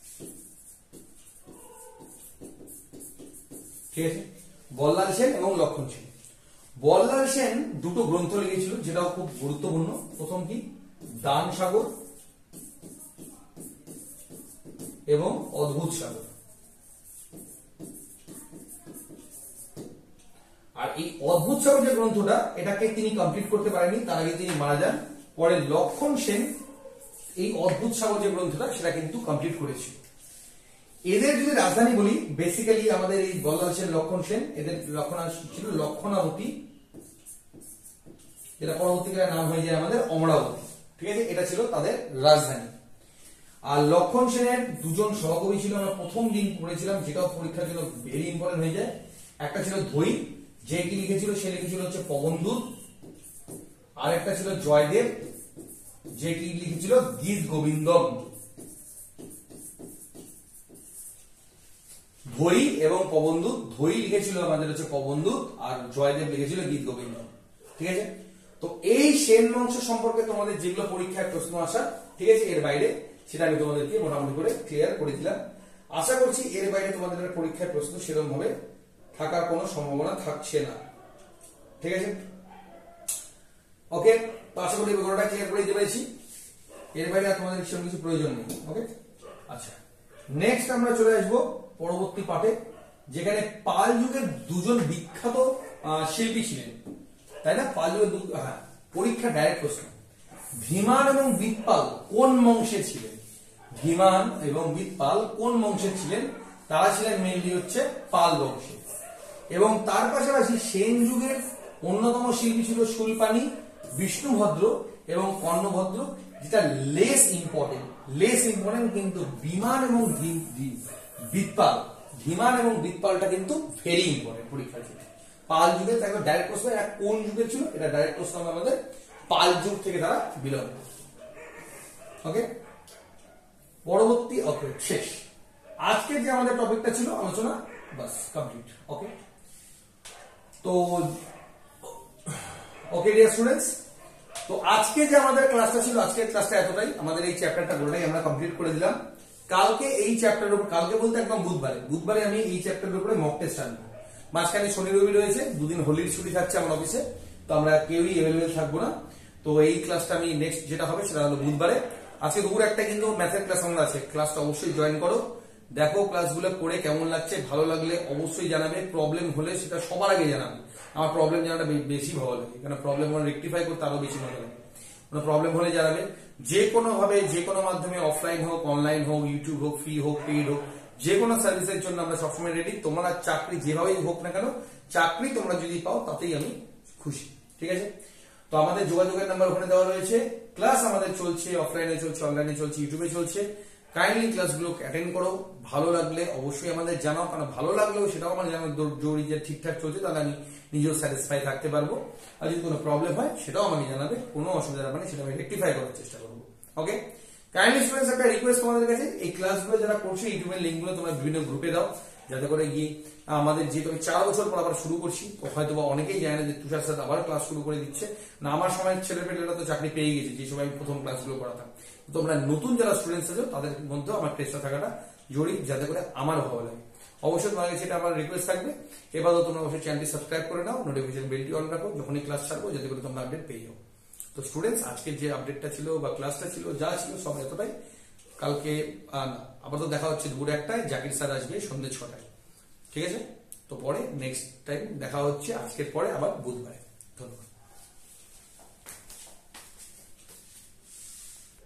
ঠিক আছে, বল্লাল সেন এবং লক্ষণ সেন। বল্লাল সেন দুটো গ্রন্থ লিখেছিল, যেটাও খুব গুরুত্বপূর্ণ। প্রথম কি? দান সাগর এবং অদ্ভুত সাগর। আর এই অদ্ভুত সাগর যে গ্রন্থটা, এটাকে তিনি কমপ্লিট করতে পারেননি, তার আগে তিনি মারা যান। পরে লক্ষণ সেন এই অদ্ভুত সাগর যে গ্রন্থটা, সেটা কিন্তু কমপ্লিট করেছিল। এদের যদি রাজধানী বলি, বেসিক্যালি আমাদের এই বল্লাল সেন, লক্ষণ সেন, এদের লক্ষণা ছিল লক্ষণাবতী, যেটা পরবর্তীকালে নাম হয়ে যায় আমাদের অমরাবতী। ঠিক আছে, এটা ছিল তাদের রাজধানী। আর লক্ষণ সেনের দুজন সহকবি ছিল, আমরা প্রথম দিন পড়েছিলাম, যেটাও পরীক্ষার জন্য ভেরি ইম্পর্টেন্ট হয়ে যায়। একটা ছিল ধৈ, যে কি লিখেছিল, সে লিখেছিল হচ্ছে পবনদূত। আর একটা ছিল জয়দেব, যে কি লিখেছিল গীত গোবিন্দম। ধৈ এবং পবনদূত, ধৈ লিখেছিল আমাদের হচ্ছে পবনদূত, আর জয়দেব লিখেছিল গীত গোবিন্দম। ঠিক আছে, তো এই সেন বংশ সম্পর্কে তোমাদের যেগুলো পরীক্ষায় প্রশ্ন আসা, ঠিক আছে, এর বাইরে সেটা আমি তোমাদেরকে মোটামুটি করে ক্লিয়ার করে দিলাম। আশা করছি এর বাইরে তোমাদের পরীক্ষায় প্রশ্ন সেরকম ভাবে থাকার কোনো সম্ভাবনা থাকছে না। ঠিক আছে, ওকে, তো আশা করি ভিডিওটা ক্লিয়ার করে দিতে পেরেছি। এর বাইরে আর তোমাদের সেরকম কিছু প্রয়োজন নেই। ওকে, আচ্ছা নেক্সট আমরা চলে আসবো পরবর্তী পার্টে, যেখানে পাল যুগের দুজন বিখ্যাত শিল্পী ছিলেন, তাই না? পাল যুগের, হ্যাঁ, পরীক্ষা ডাইরেক্ট প্রশ্ন, ধীমান এবং বিদপাল কোন বংশে ছিলেন? ধীমান এবং বিদপাল কোন বংশে ছিলেন? তারা ছিলেন মেনলি হচ্ছে পাল বংশে। এবং তার পাশাপাশি সেন যুগের অন্যতম শিল্পী ছিল শূলপাণি, বিষ্ণুভদ্র এবং কর্ণভদ্র। যেটা লেস ইম্পর্টেন্ট, লেস ইম্পর্টেন্ট কিন্তু বিমান এবং বিদপাল, ধীমান এবং বিদপালটা কিন্তু ভেরি ইম্পর্টেন্ট পরীক্ষার ক্ষেত্রে। পাল যুগে তাকে ডাইরেক্ট প্রশ্ন, এটা কোন যুগে ছিল, এটা ডাইরেক্ট প্রশ্ন আমাদের পাল যুগ থেকে তারা বিলং। ওকে, পরবর্তী, ওকে শেষ। আজকে যে আমাদের টপিকটা ছিল আলোচনা, বাস কমপ্লিট। ওকে, তো ওকে ডিয়ার স্টুডেন্টস, তো আজকে যে আমাদের ক্লাসটা ছিল, আজকের ক্লাসটা এতটাই। আমাদের এই চ্যাপ্টারটা পুরোটাই আমরা কমপ্লিট করে দিলাম। কালকে এই চ্যাপ্টারের উপর, কালকে বলতে একদম বুধবারে, বুধবারে আমি এই চ্যাপ্টারের উপরে মক টেস্ট আনবো। মাঝখানে শনি রবি রয়েছে, দুদিন হোলির ছুটি থাকছে আমার অফিসে, তো আমরা কেউই অ্যাভেলেবেল থাকবো না। তো এই ক্লাসটা আমি নেক্সট যেটা হবে সেটা হলো বুধবারে। আজকে দুপুর একটা কিন্তু ম্যাথের ক্লাস আমরা আছে, ক্লাসটা অবশ্যই জয়েন করো, দেখো ক্লাসগুলো করে কেমন লাগছে। ভালো লাগলে অবশ্যই জানাবে, প্রবলেম হলে সেটা সবার আগে জানাবে। আমার প্রবলেম জানাটা বেশি ভালো লাগে, কারণ প্রবলেম হলে রেকটিফাই করতে আরো বেশি ভালো লাগে। কোনো প্রবলেম হলে জানাবে, যে কোনো ভাবে, যে কোনো মাধ্যমে, অফলাইন হোক, অনলাইন হোক, ইউটিউব হোক, ফ্রি হোক, পেইড হোক, যে কোনো সার্ভিসের জন্য আমরা সবসময় রেডি। তোমরা চাকরি যেভাবেই হোক না কেন, চাকরি তোমরা যদি পাও তাতেই আমি খুশি। ঠিক আছে, তো আমাদের যোগাযোগের নাম্বার ওখানে দেওয়া রয়েছে। ক্লাস আমাদের চলছে, অফলাইনে চলছে, অনলাইনে চলছে, ইউটিউবে চলছে। কাইন্ডলি ক্লাসগুলো অ্যাটেন্ড করো। ভালো লাগলে অবশ্যই আমাদের জানাও, কারণ ভালো লাগলেও সেটাও আমার জানার জরুরি যে ঠিকঠাক চলছে, তাহলে আমি নিজেও স্যাটিসফাই থাকতে পারবো। আর যদি কোনো প্রবলেম হয় সেটাও আমাকে জানাবে, কোনো অসুবিধা মানে সেটা আমি রেকটিফাই করার চেষ্টা করবো। ওকে, কাইন্ডলি স্টুডেন্টস, একটা রিকোয়েস্ট তোমাদের কাছে, এই ক্লাসগুলো যারা করছে ইউটিউবের লিঙ্কগুলো তোমরা বিভিন্ন গ্রুপে দাও, যাতে করে গিয়ে আমাদের যেহেতু আমি চার বছর পর আবার শুরু করছি, হয়তো বা অনেকেই জানে না যে তুষার স্যার আবার ক্লাস শুরু করে দিচ্ছে না। আমার সময় ছেলেপেলেরা তো চাকরি পেয়ে গেছে যে সময় আমি প্রথম ক্লাসগুলো করাতাম। তোমরা নতুন যারা স্টুডেন্টস আছো তাদের মধ্যেও আমার টেস্টটা থাকাটা জরুরি, যাতে করে আমার ভালো লাগে। অবশ্যই তোমার কাছে এটা আমার রিকোয়েস্ট থাকবে। এবারও তোমরা অবশ্যই চ্যানেলটি সাবস্ক্রাইব করে নাও, নোটিফিকেশন বেলটি অন রাখো, যখনই ক্লাস ছাড়বো যাতে করে তোমরা আপডেট পেয়ে যাও। তো স্টুডেন্টস, আজকের যে আপডেটটা ছিল বা ক্লাসটা ছিল যা ছিল সব এতটাই। কালকে আবার তো দেখা হচ্ছে দুপুরে একটায়, জাকির স্যার আসবে সন্ধ্যে ছটায়, ঠিক আছে? তো পরে নেক্সট টাইম দেখা হচ্ছে আজকের পরে আবার বুধবারে। ধন্যবাদ।